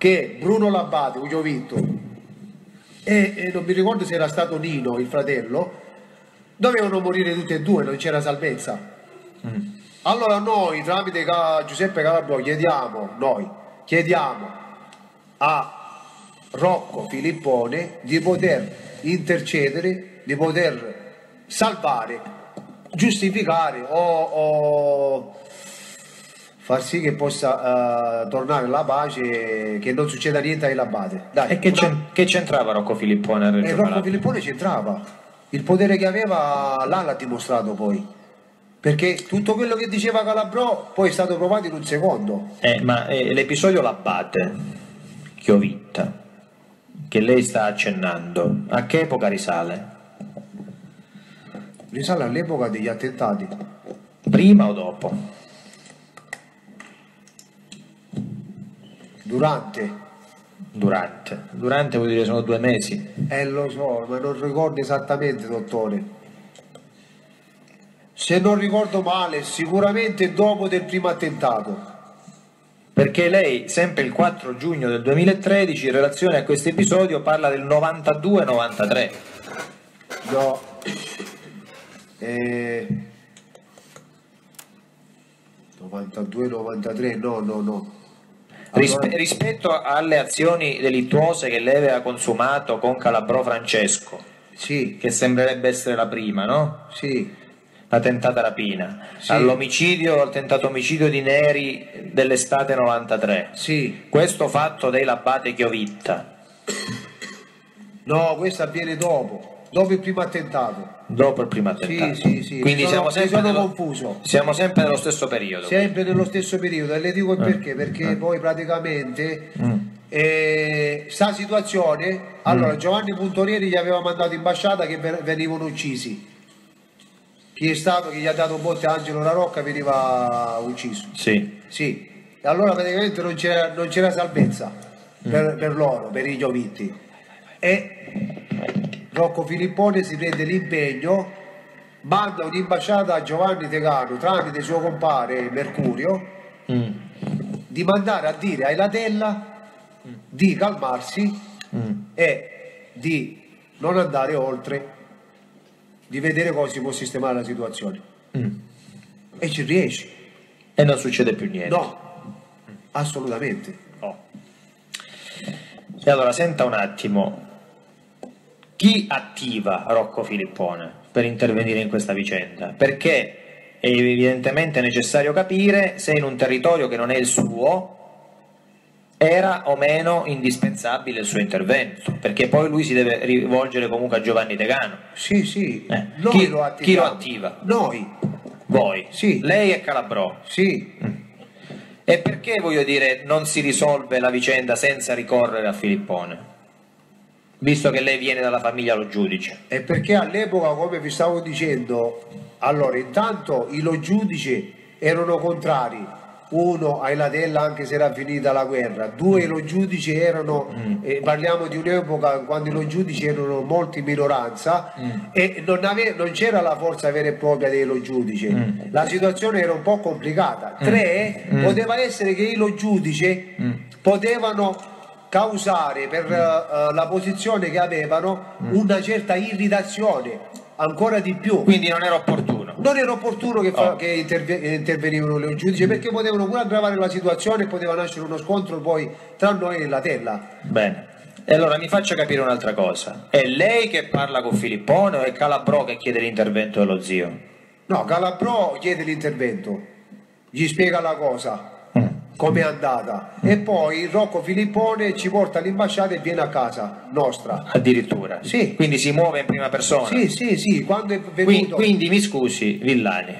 che Bruno Labate, che ho visto, e, e non mi ricordo se era stato Nino, il fratello, dovevano morire tutti e due, non c'era salvezza. Mm. Allora noi, tramite Giuseppe Calabro, chiediamo, noi, chiediamo a Rocco Filippone di poter intercedere, di poter salvare, giustificare o, o far sì che possa uh, tornare la pace, che non succeda niente ai Labate. Dai, e che, una... che c'entrava Rocco Filippone a Reggio Calabria? Rocco Filippone c'entrava, il potere che aveva là l'ha dimostrato poi. Perché tutto quello che diceva Calabrò poi è stato provato in un secondo. Eh, ma eh, l'episodio Labate, Chiovitta, che lei sta accennando, a che epoca risale? Risale all'epoca degli attentati. Prima o dopo? Durante. Durante. Durante vuol dire sono due mesi. Eh lo so, ma non ricordo esattamente, dottore. Se non ricordo male, sicuramente dopo del primo attentato. Perché lei, sempre il quattro giugno del duemilatredici, in relazione a questo episodio, parla del novantadue novantatré. No. Eh... novantadue novantatré, no, no, no. Allora... Rispe- rispetto alle azioni delittuose che lei aveva consumato con Calabrò Francesco, sì, che sembrerebbe essere la prima, no? Sì. La tentata rapina, sì. All'omicidio, al tentato omicidio di Neri dell'estate novantatré. Sì. Questo fatto dei Labate Chiovitta. No, questo avviene dopo, dopo il primo attentato. Dopo il primo attentato. Sì, sì, sì. Quindi sono, siamo, sempre sono nello, confuso. siamo sempre nello stesso periodo. Sempre quindi. nello stesso periodo, e le dico il eh. perché, perché eh. poi praticamente mm. eh, sta situazione, mm. allora Giovanni Puntorieri gli aveva mandato in ambasciata che venivano uccisi. Chi è stato che gli ha dato botte a Angelo La Rocca veniva ucciso. Sì. Sì. E allora praticamente non c'era, non c'era salvezza mm. per, per loro, per i Chiovitti. E Rocco Filippone si prende l'impegno, manda un'imbasciata a Giovanni Tegano tramite suo compare Mercurio mm. di mandare a dire ai Latella mm. di calmarsi mm. e di non andare oltre, di vedere come si può sistemare la situazione. Mm. E ci riesce. E non succede più niente. No, assolutamente. No. E allora senta un attimo, chi attiva Rocco Filippone per intervenire in questa vicenda? Perché è evidentemente necessario capire se in un territorio che non è il suo era o meno indispensabile il suo intervento, perché poi lui si deve rivolgere comunque a Giovanni Tegano. Sì, sì. Eh. Noi Chi, lo attiviamo. Chi lo attiva? Noi. Voi? Sì. Lei e Calabrò? Sì. Mm. E perché, voglio dire, non si risolve la vicenda senza ricorrere a Filippone? Visto che lei viene dalla famiglia Lo Giudice. E perché all'epoca, come vi stavo dicendo, allora intanto i Lo Giudice erano contrari. Uno, ai Latella, anche se era finita la guerra. Due, i Lo Giudice erano, mm. eh, parliamo di un'epoca quando i Lo Giudice erano molti in minoranza mm. e non, ave- non c'era la forza vera e propria dei Lo Giudice. Mm. La situazione era un po' complicata. Mm. Tre, mm. poteva essere che i Lo Giudice mm. potevano causare per uh, la posizione che avevano mm. una certa irritazione ancora di più. Quindi non era opportuno. Non era opportuno che, fa, oh. che interve- intervenivano le giudici, perché potevano pure aggravare la situazione e poteva nascere uno scontro poi tra noi e Latella. Bene. E allora mi faccia capire un'altra cosa. È lei che parla con Filippone o è Calabrò che chiede l'intervento dello zio? No, Calabrò chiede l'intervento, gli spiega la cosa. Come è andata, e poi Rocco Filippone ci porta all'imbasciata e viene a casa nostra. Addirittura? Sì. Quindi si muove in prima persona? Sì, sì, sì. Quando è venuto... quindi, quindi mi scusi, Villani,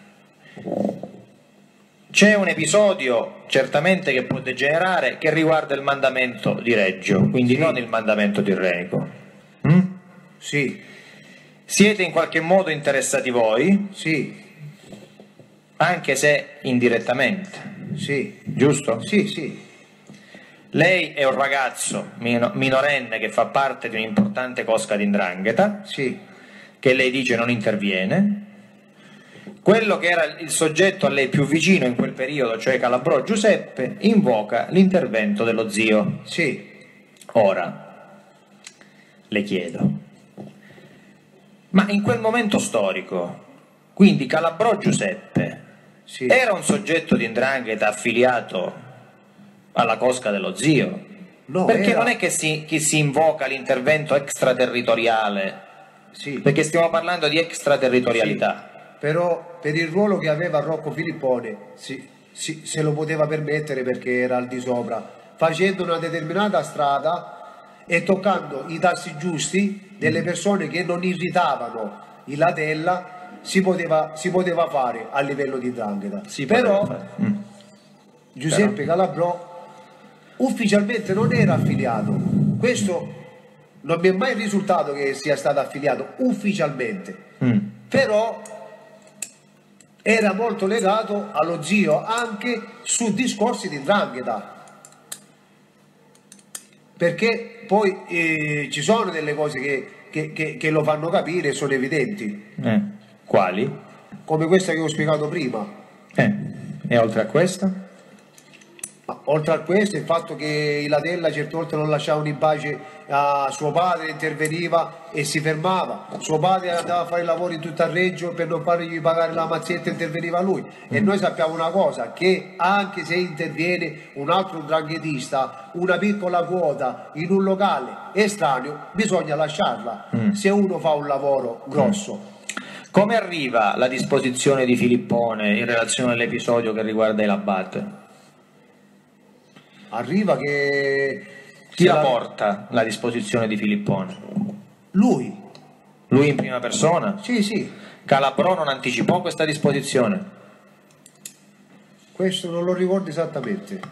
c'è un episodio certamente che può degenerare che riguarda il mandamento di Reggio, quindi sì. non il mandamento tirrenico. Mm? Sì. Siete in qualche modo interessati voi? Sì. Anche se indirettamente. Sì. Giusto? Sì, sì. Lei è un ragazzo minorenne che fa parte di un'importante cosca di 'ndrangheta, sì. che lei dice non interviene, quello che era il soggetto a lei più vicino in quel periodo, cioè Calabrò Giuseppe, invoca l'intervento dello zio. Sì. Ora, le chiedo, ma in quel momento storico, quindi Calabrò Giuseppe, Sì. era un soggetto di 'ndrangheta affiliato alla cosca dello zio? No, Perché era- non è che si, che si invoca l'intervento extraterritoriale, Sì. perché stiamo parlando di extraterritorialità. Sì, però per il ruolo che aveva Rocco Filippone si- si- se lo poteva permettere perché era al di sopra, facendo una determinata strada e toccando i tassi giusti delle persone che non irritavano il Latella, si poteva, si poteva fare a livello di 'ndrangheta. Si Però poteva fare. Mm. Giuseppe Calabrò ufficialmente non era affiliato, questo non mi è mai risultato che sia stato affiliato ufficialmente, Mm. però era molto legato allo zio anche su discorsi di 'ndrangheta, perché poi eh, ci sono delle cose che, che- che- che lo fanno capire e sono evidenti, Eh, Quali? come questa che ho spiegato prima. Eh, E oltre a questo? Ma oltre a questo, il fatto che i Latella certe volte non lasciavano in pace a suo padre, interveniva e si fermava. Suo padre andava a fare i lavori in tutto a Reggio per non fargli pagare la mazzetta, interveniva lui. E noi sappiamo una cosa, che anche se interviene un altro 'ndranghetista, una piccola quota in un locale estraneo, bisogna lasciarla se uno fa un lavoro grosso. Come arriva la disposizione di Filippone in relazione all'episodio che riguarda i Labate? Arriva che... Chi se la porta la disposizione di Filippone? Lui. Lui in prima persona? Sì, sì. Calabrò non anticipò questa disposizione? Questo non lo ricordo esattamente,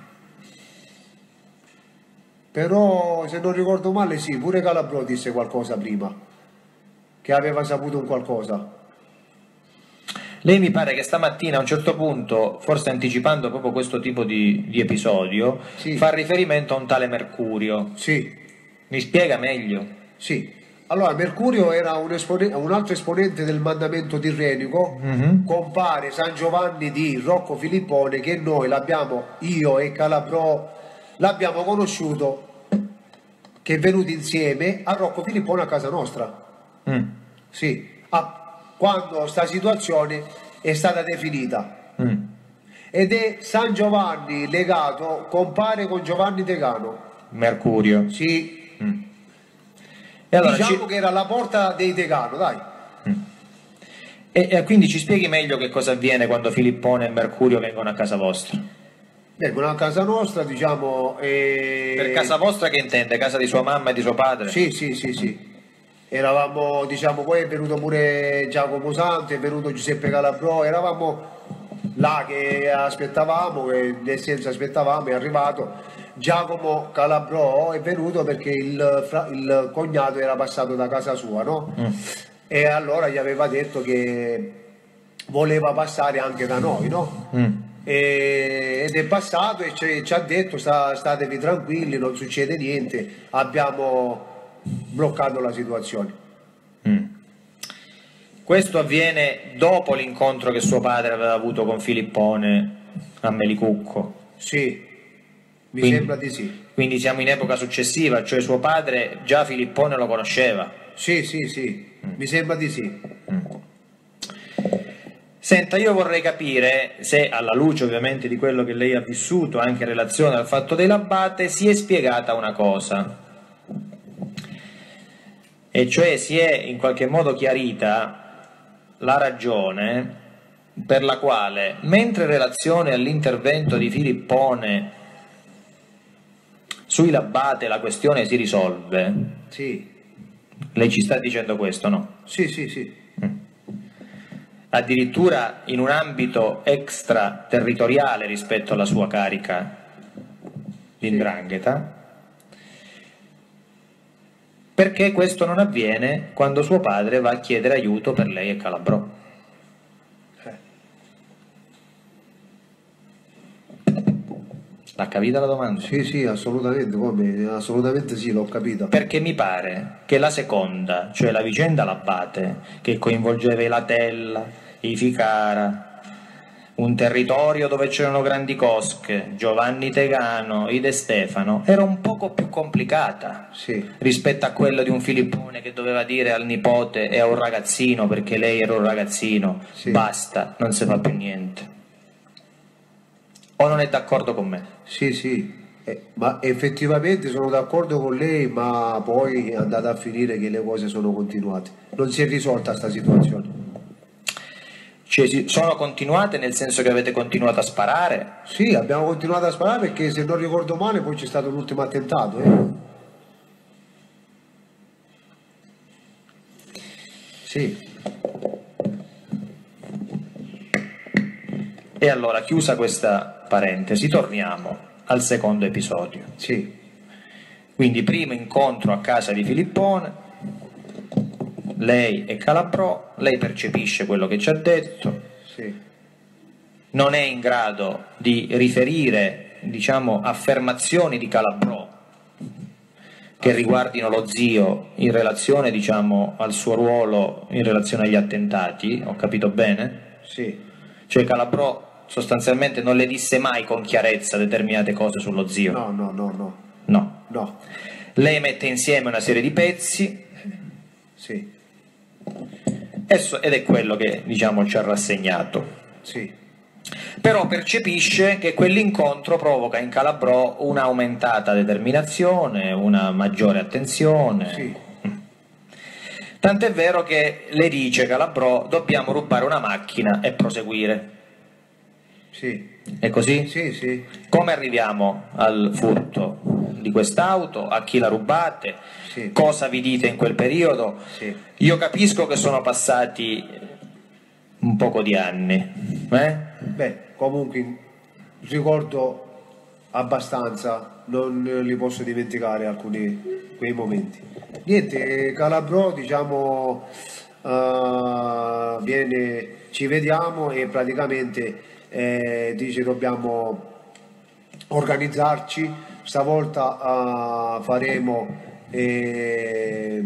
però se non ricordo male sì, pure Calabrò disse qualcosa prima, che aveva saputo un qualcosa. Lei mi pare che stamattina a un certo punto, forse anticipando proprio questo tipo di, di episodio, Sì. fa riferimento a un tale Mercurio. Sì, Mi spiega meglio? sì. Allora, Mercurio era un, espone- un altro esponente del mandamento tirrenico, Mhm. compare San Giovanni di Rocco Filippone, che noi l'abbiamo, io e Calabrò, l'abbiamo conosciuto, che è venuto insieme a Rocco Filippone a casa nostra. Mm. Sì, a- quando sta situazione è stata definita, Mm. ed è San Giovanni legato, compare con Giovanni Tegano. Mercurio. Sì, Mm. E allora diciamo ci- che era la porta dei Tegano, dai. E, e quindi ci spieghi meglio che cosa avviene quando Filippone e Mercurio vengono a casa vostra. Vengono a casa nostra, diciamo. E... Per casa vostra che intende? Casa di sua mamma e di suo padre? Sì, sì, sì, sì. Eravamo, diciamo, poi è venuto pure Giacomo Santo, è venuto Giuseppe Calabrò, eravamo là che aspettavamo, e nel senso aspettavamo, è arrivato. Giacomo Calabrò è venuto perché il, fra- il cognato era passato da casa sua, no? Mm. E allora gli aveva detto che voleva passare anche da noi, no? Mm. E- ed è passato e ci, ci ha detto sta- statevi tranquilli, non succede niente, abbiamo bloccato la situazione. Mm. Questo avviene dopo l'incontro che suo padre aveva avuto con Filippone a Melicucco. Sì, mi Quindi- sembra di sì. Quindi siamo in epoca successiva, cioè suo padre già Filippone lo conosceva. Sì, sì, sì, mi sembra di sì. Senta, io vorrei capire se, alla luce ovviamente di quello che lei ha vissuto, anche in relazione al fatto dei Labate, si è spiegata una cosa. E cioè si è in qualche modo chiarita la ragione per la quale, mentre in relazione all'intervento di Filippone sui Labate la questione si risolve, Sì, lei ci sta dicendo questo, no? sì, sì, sì. Addirittura in un ambito extraterritoriale rispetto alla sua carica di 'ndrangheta, perché questo non avviene quando suo padre va a chiedere aiuto per lei e Calabrò. L'ha capita la domanda? Sì, sì, assolutamente, come, assolutamente sì, l'ho capito. Perché mi pare che la seconda, cioè la vicenda Labate, che coinvolgeva i Latella, i Ficara, un territorio dove c'erano grandi cosche, Giovanni Tegano, i De Stefano, era un poco più complicata Sì. rispetto a quello di un Filippone che doveva dire al nipote e a un ragazzino, perché lei era un ragazzino, Sì. basta, non si fa più niente. O non è d'accordo con me? Sì, sì, eh, ma effettivamente sono d'accordo con lei, ma poi è andata a finire che le cose sono continuate. Non si è risolta questa situazione. Cioè, si- sono continuate nel senso che avete continuato a sparare? Sì, abbiamo continuato a sparare perché se non ricordo male poi c'è stato l'ultimo attentato. Eh. Sì, E allora, chiusa questa parentesi, torniamo al secondo episodio. sì, Quindi primo incontro a casa di Filippone, lei e Calabrò, lei percepisce quello che ci ha detto, sì, non è in grado di riferire, diciamo, affermazioni di Calabrò che riguardino lo zio in relazione, diciamo, al suo ruolo in relazione agli attentati, ho capito bene? sì, Cioè Calabrò sostanzialmente non le disse mai con chiarezza determinate cose sullo zio. no, no, no, no, No. no, Lei mette insieme una serie di pezzi sì, e so- ed è quello che, diciamo, ci ha rassegnato. sì, Però percepisce che quell'incontro provoca in Calabrò un'aumentata determinazione, una maggiore attenzione. sì, Tant'è vero che le dice Calabrò: dobbiamo rubare una macchina e proseguire. sì, È così? sì, sì, Come arriviamo al furto di quest'auto? A chi la rubate? Sì. Cosa vi dite in quel periodo? sì. Io capisco che sono passati un poco di anni, eh? Beh, comunque ricordo abbastanza, non li posso dimenticare alcuni quei momenti. Niente, Calabrò, diciamo, eh, viene, ci vediamo e praticamente eh, dice dobbiamo organizzarci, stavolta eh, faremo eh,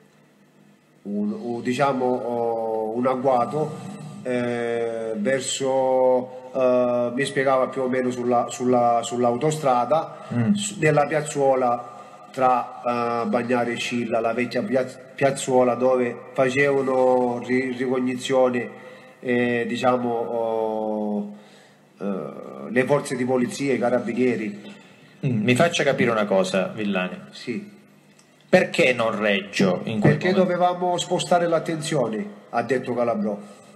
un, un- diciamo, oh, un agguato eh, verso, eh, mi spiegava più o meno sulla, sulla- sull'autostrada, su- nella piazzuola tra eh, Bagnara e Scilla, la vecchia piaz- piazzuola dove facevano ri- ricognizione, eh, diciamo, oh, eh, le forze di polizia, i carabinieri. Mm, Mi faccia capire una cosa, Villani. Sì. Perché non Reggio in quel Perché momento? dovevamo spostare l'attenzione, ha detto Calabrò.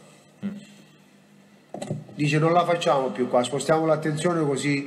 Dice non la facciamo più qua, spostiamo l'attenzione così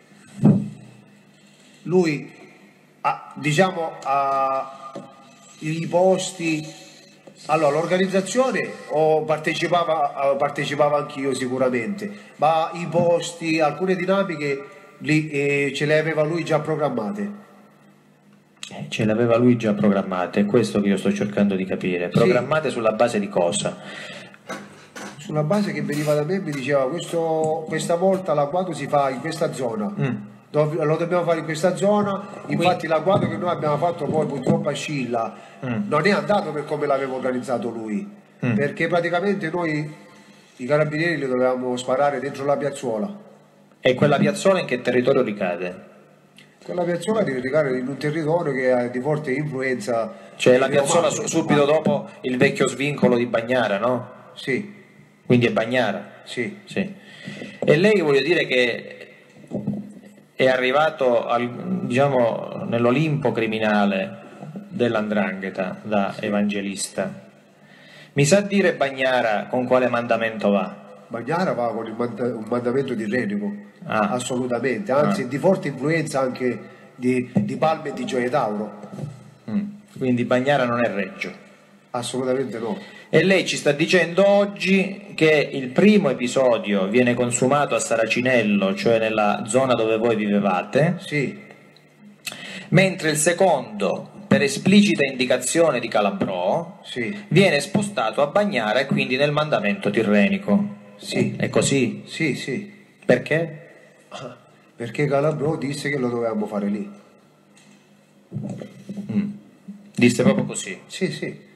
lui ha, diciamo ha i posti. Allora l'organizzazione oh, partecipava, eh, partecipava anch'io sicuramente, ma i posti, alcune dinamiche li, eh, ce le aveva lui già programmate. Eh, Ce l'aveva lui già programmate, è questo che io sto cercando di capire. Programmate sulla base di cosa? Sulla base che veniva da me mi diceva questo, questa volta l'agguato si fa in questa zona. Dov- lo dobbiamo fare in questa zona, infatti l'agguato che noi abbiamo fatto poi purtroppo a Scilla non è andato per come l'aveva organizzato lui, perché praticamente noi i carabinieri li dovevamo sparare dentro la piazzuola. E quella piazzola in che territorio ricade? Quella piazzuola deve ricadere in un territorio che ha di forte influenza. Cioè la piazzola romana. su- subito dopo il vecchio svincolo di Bagnara, no? Sì, Quindi è Bagnara. sì, Sì. E lei, voglio dire, che è arrivato al, diciamo, nell'Olimpo criminale dell'Andrangheta da evangelista. Mi sa dire Bagnara con quale mandamento va? Bagnara va con il manda- un mandamento di Renico, Ah. assolutamente, anzi Ah. di forte influenza anche di, di Palme e di Gioia Tauro, Mm. Quindi Bagnara non è Reggio. assolutamente no. E lei ci sta dicendo oggi che il primo episodio viene consumato a Saracinello, cioè nella zona dove voi vivevate, Sì, mentre il secondo, per esplicita indicazione di Calabrò, sì, viene spostato a Bagnara e quindi nel mandamento tirrenico. sì, È così? sì, sì, Perché? perché Calabrò disse che lo dovevamo fare lì. Disse proprio così. Sì, sì,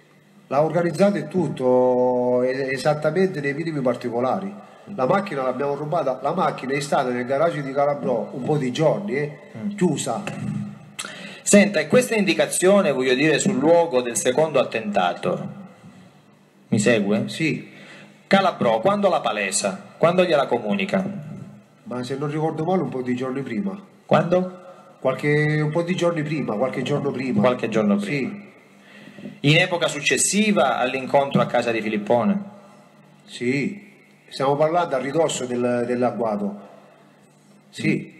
l'ha organizzato e tutto, esattamente nei minimi particolari. La macchina l'abbiamo rubata, la macchina è stata nel garage di Calabrò un po' di giorni, eh, chiusa. Senta, e questa indicazione, voglio dire, sul luogo del secondo attentato, mi segue? Sì. Calabrò, quando la palesa? Quando gliela comunica? Ma se non ricordo male un po' di giorni prima. Quando? Qualche, un po' di giorni prima, qualche giorno prima. Qualche giorno prima. Sì. In epoca successiva all'incontro a casa di Filippone? Sì, stiamo parlando a ridosso del, dell'agguato. Sì.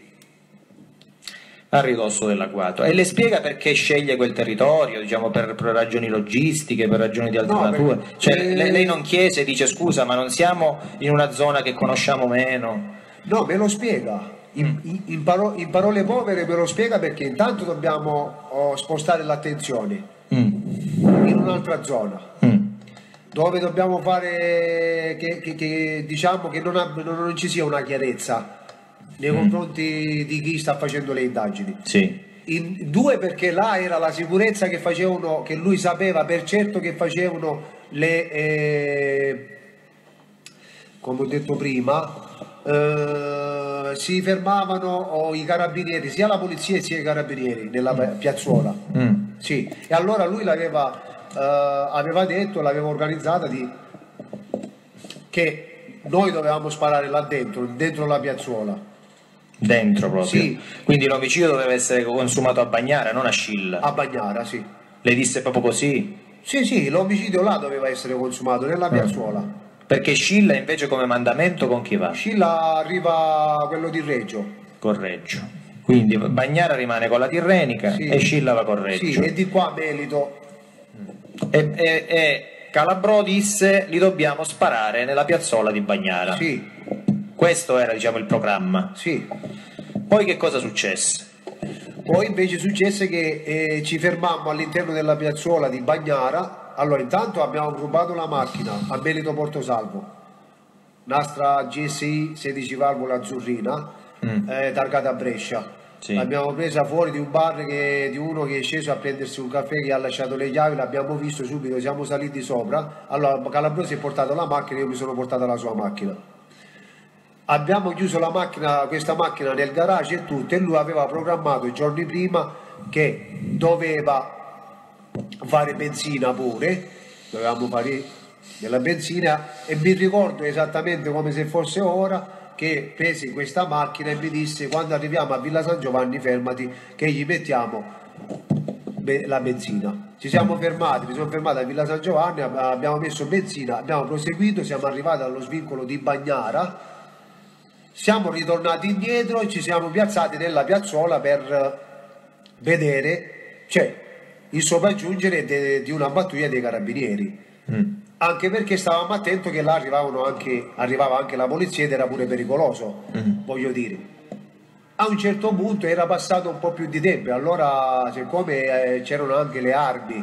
A ridosso dell'agguato. E le spiega perché sceglie quel territorio, diciamo per, per ragioni logistiche, per ragioni di altre No, nature? perché- Cioè, eh, lei, lei non chiese, dice scusa, ma non siamo in una zona che conosciamo meno? No, me lo spiega. In, in- in paro- in parole povere me lo spiega perché intanto dobbiamo oh, spostare l'attenzione Mm. in un'altra zona. Mm. Dove dobbiamo fare che, che- che, diciamo che non, ab- non- non ci sia una chiarezza nei confronti di chi sta facendo le indagini. Sì. In, due perché là era la sicurezza che facevano, che lui sapeva per certo che facevano le eh, come ho detto prima, eh, si fermavano oh, i carabinieri, sia la polizia sia i carabinieri nella piazzuola. Mm. Sì, e allora lui l'aveva eh, aveva detto, l'aveva organizzata di, che noi dovevamo sparare là dentro, dentro la piazzuola. Dentro proprio. Sì. Quindi l'omicidio doveva essere consumato a Bagnara, non a Scilla. A Bagnara, sì. Le disse proprio così? Sì, sì, l'omicidio là doveva essere consumato, nella piazzuola. Perché Scilla invece come mandamento con chi va? Scilla arriva quello di Reggio. Correggio. Quindi Bagnara rimane con la Tirrenica Sì. e Scilla va con Reggio. Sì, e di qua Melito. E, e- e Calabrò disse li dobbiamo sparare nella piazzola di Bagnara. Sì, Questo era, diciamo, il programma. sì. Poi che cosa successe? Poi invece successe che eh, ci fermammo all'interno della piazzuola di Bagnara. Allora, intanto abbiamo rubato la macchina a Melito Portosalvo, nostra G S I sedici valvole azzurrina, Mm. eh, targata a Brescia. Sì. L'abbiamo presa fuori di un bar che, di uno che è sceso a prendersi un caffè, che ha lasciato le chiavi, l'abbiamo visto subito, siamo saliti sopra. Allora Calabrò si è portato la macchina, io mi sono portata la sua macchina. Abbiamo chiuso la macchina, questa macchina nel garage e tutto, e lui aveva programmato i giorni prima che doveva fare benzina pure, dovevamo fare della benzina, e mi ricordo esattamente come se fosse ora che presi questa macchina e mi disse: quando arriviamo a Villa San Giovanni fermati che gli mettiamo be- la benzina. Ci siamo fermati, mi sono fermato a Villa San Giovanni, ab- abbiamo messo benzina, abbiamo proseguito, siamo arrivati allo svincolo di Bagnara, siamo ritornati indietro e ci siamo piazzati nella piazzola per vedere, cioè, il sopraggiungere de- di una pattuglia dei carabinieri. Mm. Anche perché stavamo attenti che là arrivavano anche, arrivava anche la polizia ed era pure pericoloso, Mm. voglio dire. A un certo punto era passato un po' più di tempo, allora siccome eh, c'erano anche le armi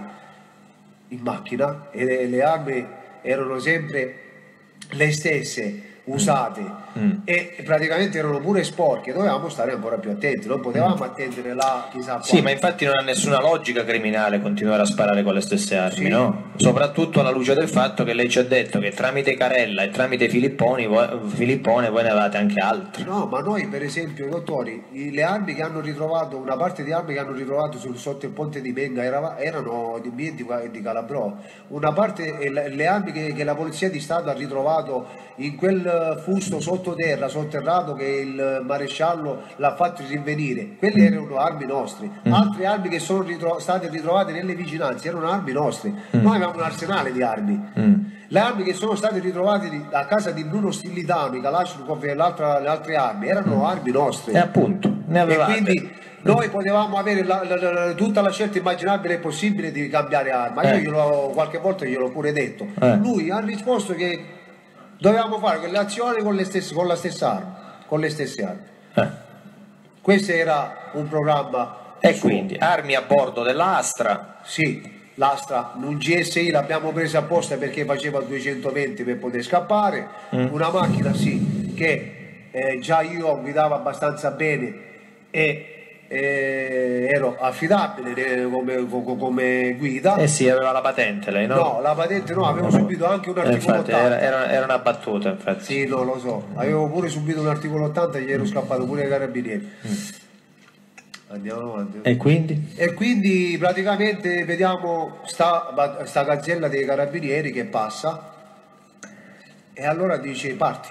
in macchina e le, le armi erano sempre le stesse usate Mm. e praticamente erano pure sporche, dovevamo stare ancora più attenti, non potevamo attendere là chissà Sì, ma quanto. infatti non ha nessuna logica criminale continuare a sparare con le stesse armi, Sì. no? Soprattutto alla luce del fatto che lei ci ha detto che tramite Carella e tramite Filipponi, voi- Filippone voi ne avevate anche altri. No, ma noi per esempio, dottori, i- le armi che hanno ritrovato, una parte di armi che hanno ritrovato sul, sotto il ponte di Menga era- erano di mie e di, e di Calabrò, una parte, e le le armi che, che la Polizia di Stato ha ritrovato in quel fusto sottoterra, sotterrato, che il maresciallo l'ha fatto rinvenire, quelle erano armi nostre. Altre armi che sono ritro- state ritrovate nelle vicinanze erano armi nostre. Noi avevamo un arsenale di armi. Mm. Le armi che sono state ritrovate di- a casa di Bruno Stillitano, i Kalashnikov e l'altra- le altre armi, erano armi nostre. E appunto, ne E avevate. quindi noi potevamo avere la- la- la- tutta la scelta immaginabile e possibile di cambiare arma. Io Eh. glielo, qualche volta gliel'ho pure detto. Eh. Lui ha risposto che dovevamo fare quelle azioni con, le stesse, con la stessa arma, con le stesse armi. Eh. Questo era un programma. E suo. quindi armi a bordo dell'Astra. Sì, l'Astra, un G S I l'abbiamo presa apposta perché faceva duecentoventi per poter scappare, Mm. una macchina sì, che eh, già io guidavo abbastanza bene e eh, ero affidabile eh, come, come- come guida. Eh sì, aveva la patente lei, no? No, la patente no, avevo subito anche un Eh, articolo infatti, era, ottanta. era- era una battuta, infatti. Sì, no, lo so, avevo pure subito un articolo ottanta e gli ero scappato pure ai carabinieri. Andiamo avanti. E quindi? E quindi praticamente vediamo sta, sta gazzella dei carabinieri che passa e allora dice parti,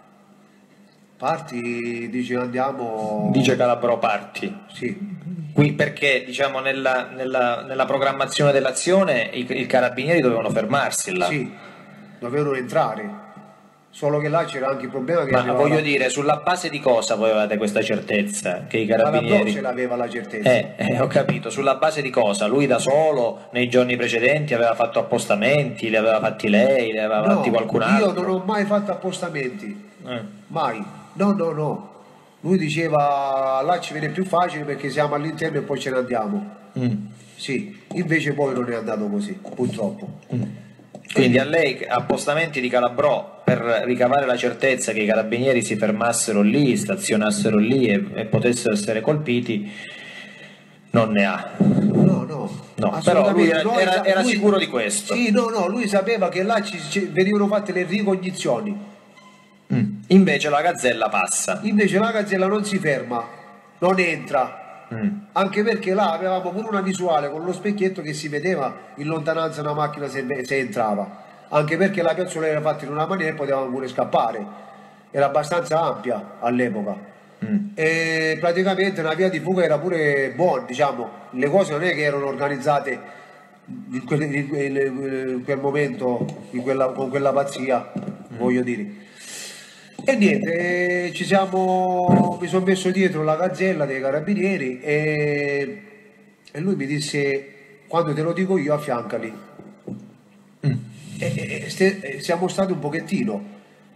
parti, dice andiamo, Dice Calabrò parti. sì, Qui perché diciamo nella, nella- nella programmazione dell'azione i, i carabinieri dovevano fermarsi là. sì, dovevano entrare, solo che là c'era anche il problema che Ma arrivava voglio la- dire, sulla base di cosa voi avevate questa certezza? Che i Calabrò carabinieri... ce l'aveva la certezza. Eh, eh, ho capito, sulla base di cosa? Lui da solo nei giorni precedenti aveva fatto appostamenti, li aveva fatti lei, li aveva No, fatti qualcun altro? io non ho mai fatto appostamenti, Eh. mai, no, no, no. Lui diceva là ci viene più facile perché siamo all'interno e poi ce ne andiamo. Mm. Sì, invece poi non è andato così, purtroppo. Quindi a lei appostamenti di Calabrò per ricavare la certezza che i carabinieri si fermassero lì, stazionassero lì e, e potessero essere colpiti, non ne ha. No, no, No, però lui era, Noi era- sa- era lui- sicuro di questo. Sì, no, no, lui sapeva che là ci, ci venivano fatte le ricognizioni. Mm. Invece la gazzella passa. Invece la gazzella non si ferma, non entra. Mm. Anche perché là avevamo pure una visuale con lo specchietto che si vedeva in lontananza una macchina se, se entrava. Anche perché la piazzola era fatta in una maniera e potevamo pure scappare. Era abbastanza ampia all'epoca. Mm. E praticamente una via di fuga era pure buona, diciamo. Le cose non è che erano organizzate in quel, in quel- in quel momento, in quella- con quella pazzia, voglio dire. E niente, eh, ci siamo, mi sono messo dietro la gazzella dei carabinieri e, e lui mi disse quando te lo dico io affiancali. Mm. E, e- e ste- e siamo stati un pochettino,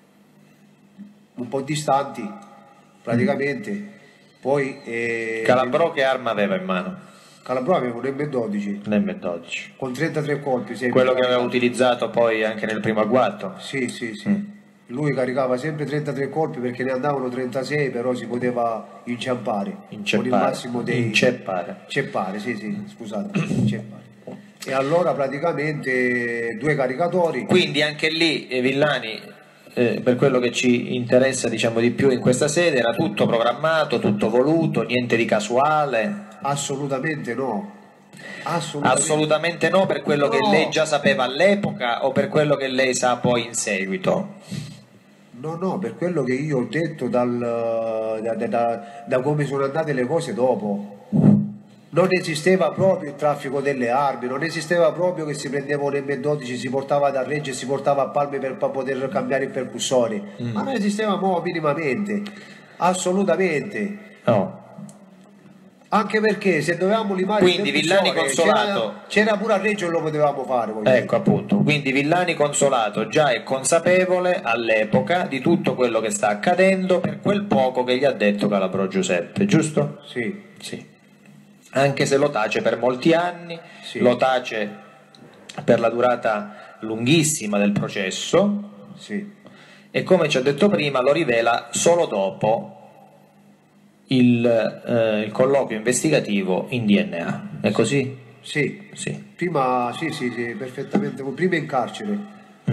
un po' distanti praticamente. Poi eh, Calabrò che arma aveva in mano? Calabrò aveva un M dodici L'M dodici. con trentatré colpi. sempre Quello che aveva caricato. utilizzato poi anche nel primo agguato? Sì, sì, sì. Mm. Lui caricava sempre trentatré colpi perché ne andavano trentasei, però si poteva inciampare con il Inceppare. massimo dei... Inceppare. Ceppare, sì, sì, scusate, ceppare. E allora praticamente due caricatori. Quindi anche lì eh, Villani, eh, per quello che ci interessa diciamo di più in questa sede, era tutto programmato, tutto voluto, niente di casuale? Assolutamente no. Assolutamente, Assolutamente no, per quello che No. lei già sapeva all'epoca o per quello che lei sa poi in seguito? no, no, per quello che io ho detto dal, da, da- da- da come sono andate le cose dopo. Non esisteva proprio il traffico delle armi, non esisteva proprio che si prendeva un M dodici, si portava da Reggio e si portava a Palme per pa- poter cambiare i percussori. Mm. Ma non esisteva mo minimamente, assolutamente. No. Anche perché se dovevamo limare Quindi il percussore, Villani Consolato- c'era, c'era pure a Reggio e lo potevamo fare. voglio Ecco appunto, quindi Villani Consolato già è consapevole all'epoca di tutto quello che sta accadendo per quel poco che gli ha detto Calabrò Giuseppe, giusto? dire. Sì, Sì. Anche se lo tace per molti anni, Sì. lo tace per la durata lunghissima del processo sì, e come ci ho detto prima lo rivela solo dopo il, eh, il colloquio investigativo in D N A. È così? sì. Sì. Prima, sì, sì, sì, perfettamente. Prima in carcere Mm.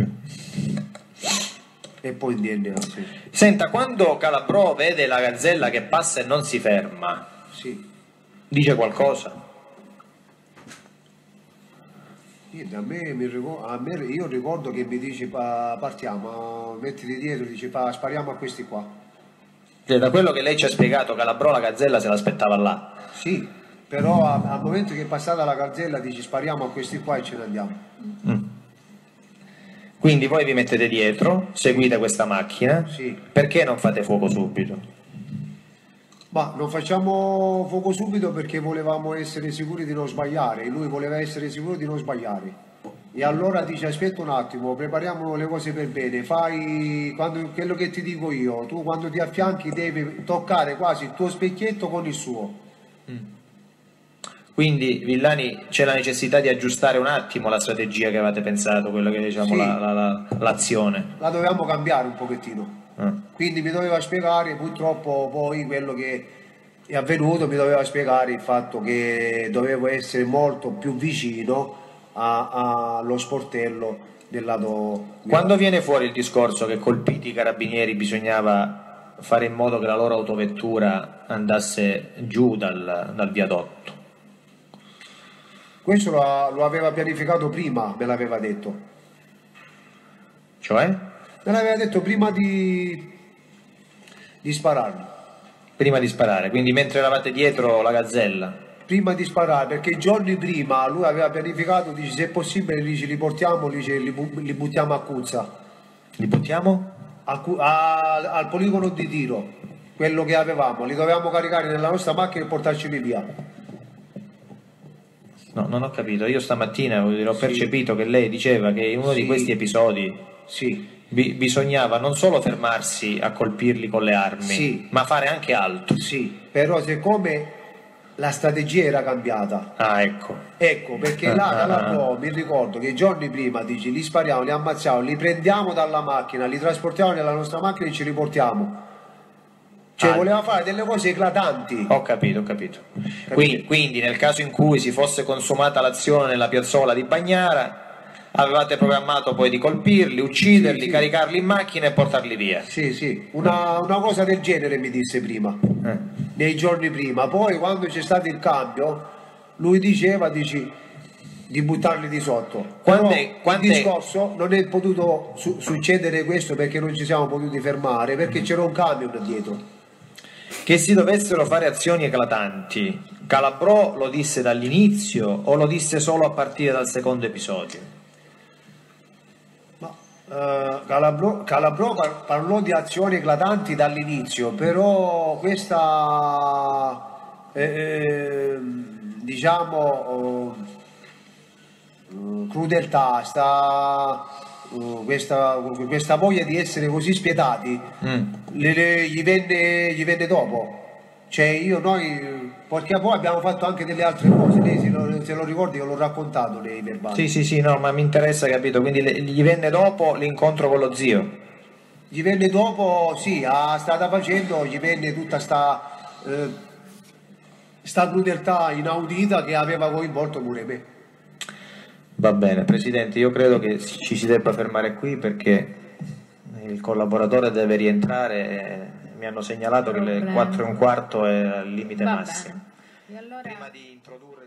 e poi in D N A. Sì. Senta, quando Calabrò vede la gazzella che passa e non si ferma, Sì. dice qualcosa? Niente, a me, mi ricor- a me- io ricordo che mi dice pa- partiamo, mettiti dietro, dice pa- spariamo a questi qua. Cioè, da quello che lei ci ha spiegato, Calabrò la gazzella se l'aspettava là. Sì, però a- al momento che è passata la gazzella dice spariamo a questi qua e ce ne andiamo. Mm. Quindi voi vi mettete dietro, seguite questa macchina, Sì. perché non fate fuoco subito? Ma non facciamo fuoco subito perché volevamo essere sicuri di non sbagliare, lui voleva essere sicuro di non sbagliare. E allora dice aspetta un attimo, prepariamo le cose per bene, fai quando, quello che ti dico io, tu quando ti affianchi devi toccare quasi il tuo specchietto con il suo. Quindi Villani c'è la necessità di aggiustare un attimo la strategia che avete pensato, quello che diciamo Sì. la- la- la- l'azione. La dovevamo cambiare un pochettino. Ah. Quindi mi doveva spiegare purtroppo poi quello che è avvenuto, mi doveva spiegare il fatto che dovevo essere molto più vicino a- a- allo sportello del lato mio. Quando viene fuori il discorso che colpiti i carabinieri bisognava fare in modo che la loro autovettura andasse giù dal, dal viadotto? Questo lo, ha- lo aveva pianificato prima, me l'aveva detto. Cioè? Me l'aveva detto prima di, di spararmi. Prima di sparare, quindi mentre eravate dietro la gazzella. Prima di sparare, perché i giorni prima lui aveva pianificato, dice se è possibile, dice, li portiamo, dice, li, bu- li buttiamo a Cuzza, Li buttiamo? a Cu- a- al poligono di tiro, quello che avevamo, li dovevamo caricare nella nostra macchina e portarceli via. No, non ho capito. Io stamattina ho Sì. percepito che lei diceva che in uno di Sì. questi episodi Sì, bi- bisognava non solo fermarsi a colpirli con le armi, Sì. ma fare anche altro. sì, però siccome la strategia era cambiata, Ah, ecco. ecco perché Ah, là ah, Calabrò, mi ricordo che i giorni prima dici li spariamo, li ammazziamo, li prendiamo dalla macchina, li trasportiamo nella nostra macchina e ci riportiamo. Cioè Ah. voleva fare delle cose eclatanti. Ho capito, ho capito. Quindi, quindi nel caso in cui si fosse consumata l'azione nella piazzola di Bagnara, avevate programmato poi di colpirli, ucciderli, Sì, sì. caricarli in macchina e portarli via. Sì, sì, una, una cosa del genere mi disse prima, Eh. nei giorni prima. Poi quando c'è stato il cambio, lui diceva dici, di buttarli di sotto. Quando Però è- quando il è- discorso non è potuto su- succedere questo perché non ci siamo potuti fermare, perché c'era un camion dietro. Che si dovessero fare azioni eclatanti, Calabrò lo disse dall'inizio o lo disse solo a partire dal secondo episodio? Ma, eh, Calabro, Calabrò par- parlò di azioni eclatanti dall'inizio, però questa, eh, eh, diciamo, eh, crudeltà, sta, eh, questa, questa voglia di essere così spietati, Mm. le- le- gli, venne, gli venne dopo. Cioè io, noi, perché poi abbiamo fatto anche delle altre cose, lei se lo, se lo ricordi che l'ho raccontato nei verbali. Sì, sì, sì, no, ma mi interessa, capito? Quindi le- gli venne dopo l'incontro con lo zio. Gli venne dopo, sì, a strada facendo, gli venne tutta sta, eh, sta crudeltà inaudita che aveva coinvolto pure me. Va bene, Presidente, io credo che ci si debba fermare qui perché il collaboratore deve rientrare e mi hanno segnalato che le Problema. quattro e un quarto è al limite Va massimo. bene. E allora... Prima di introdurre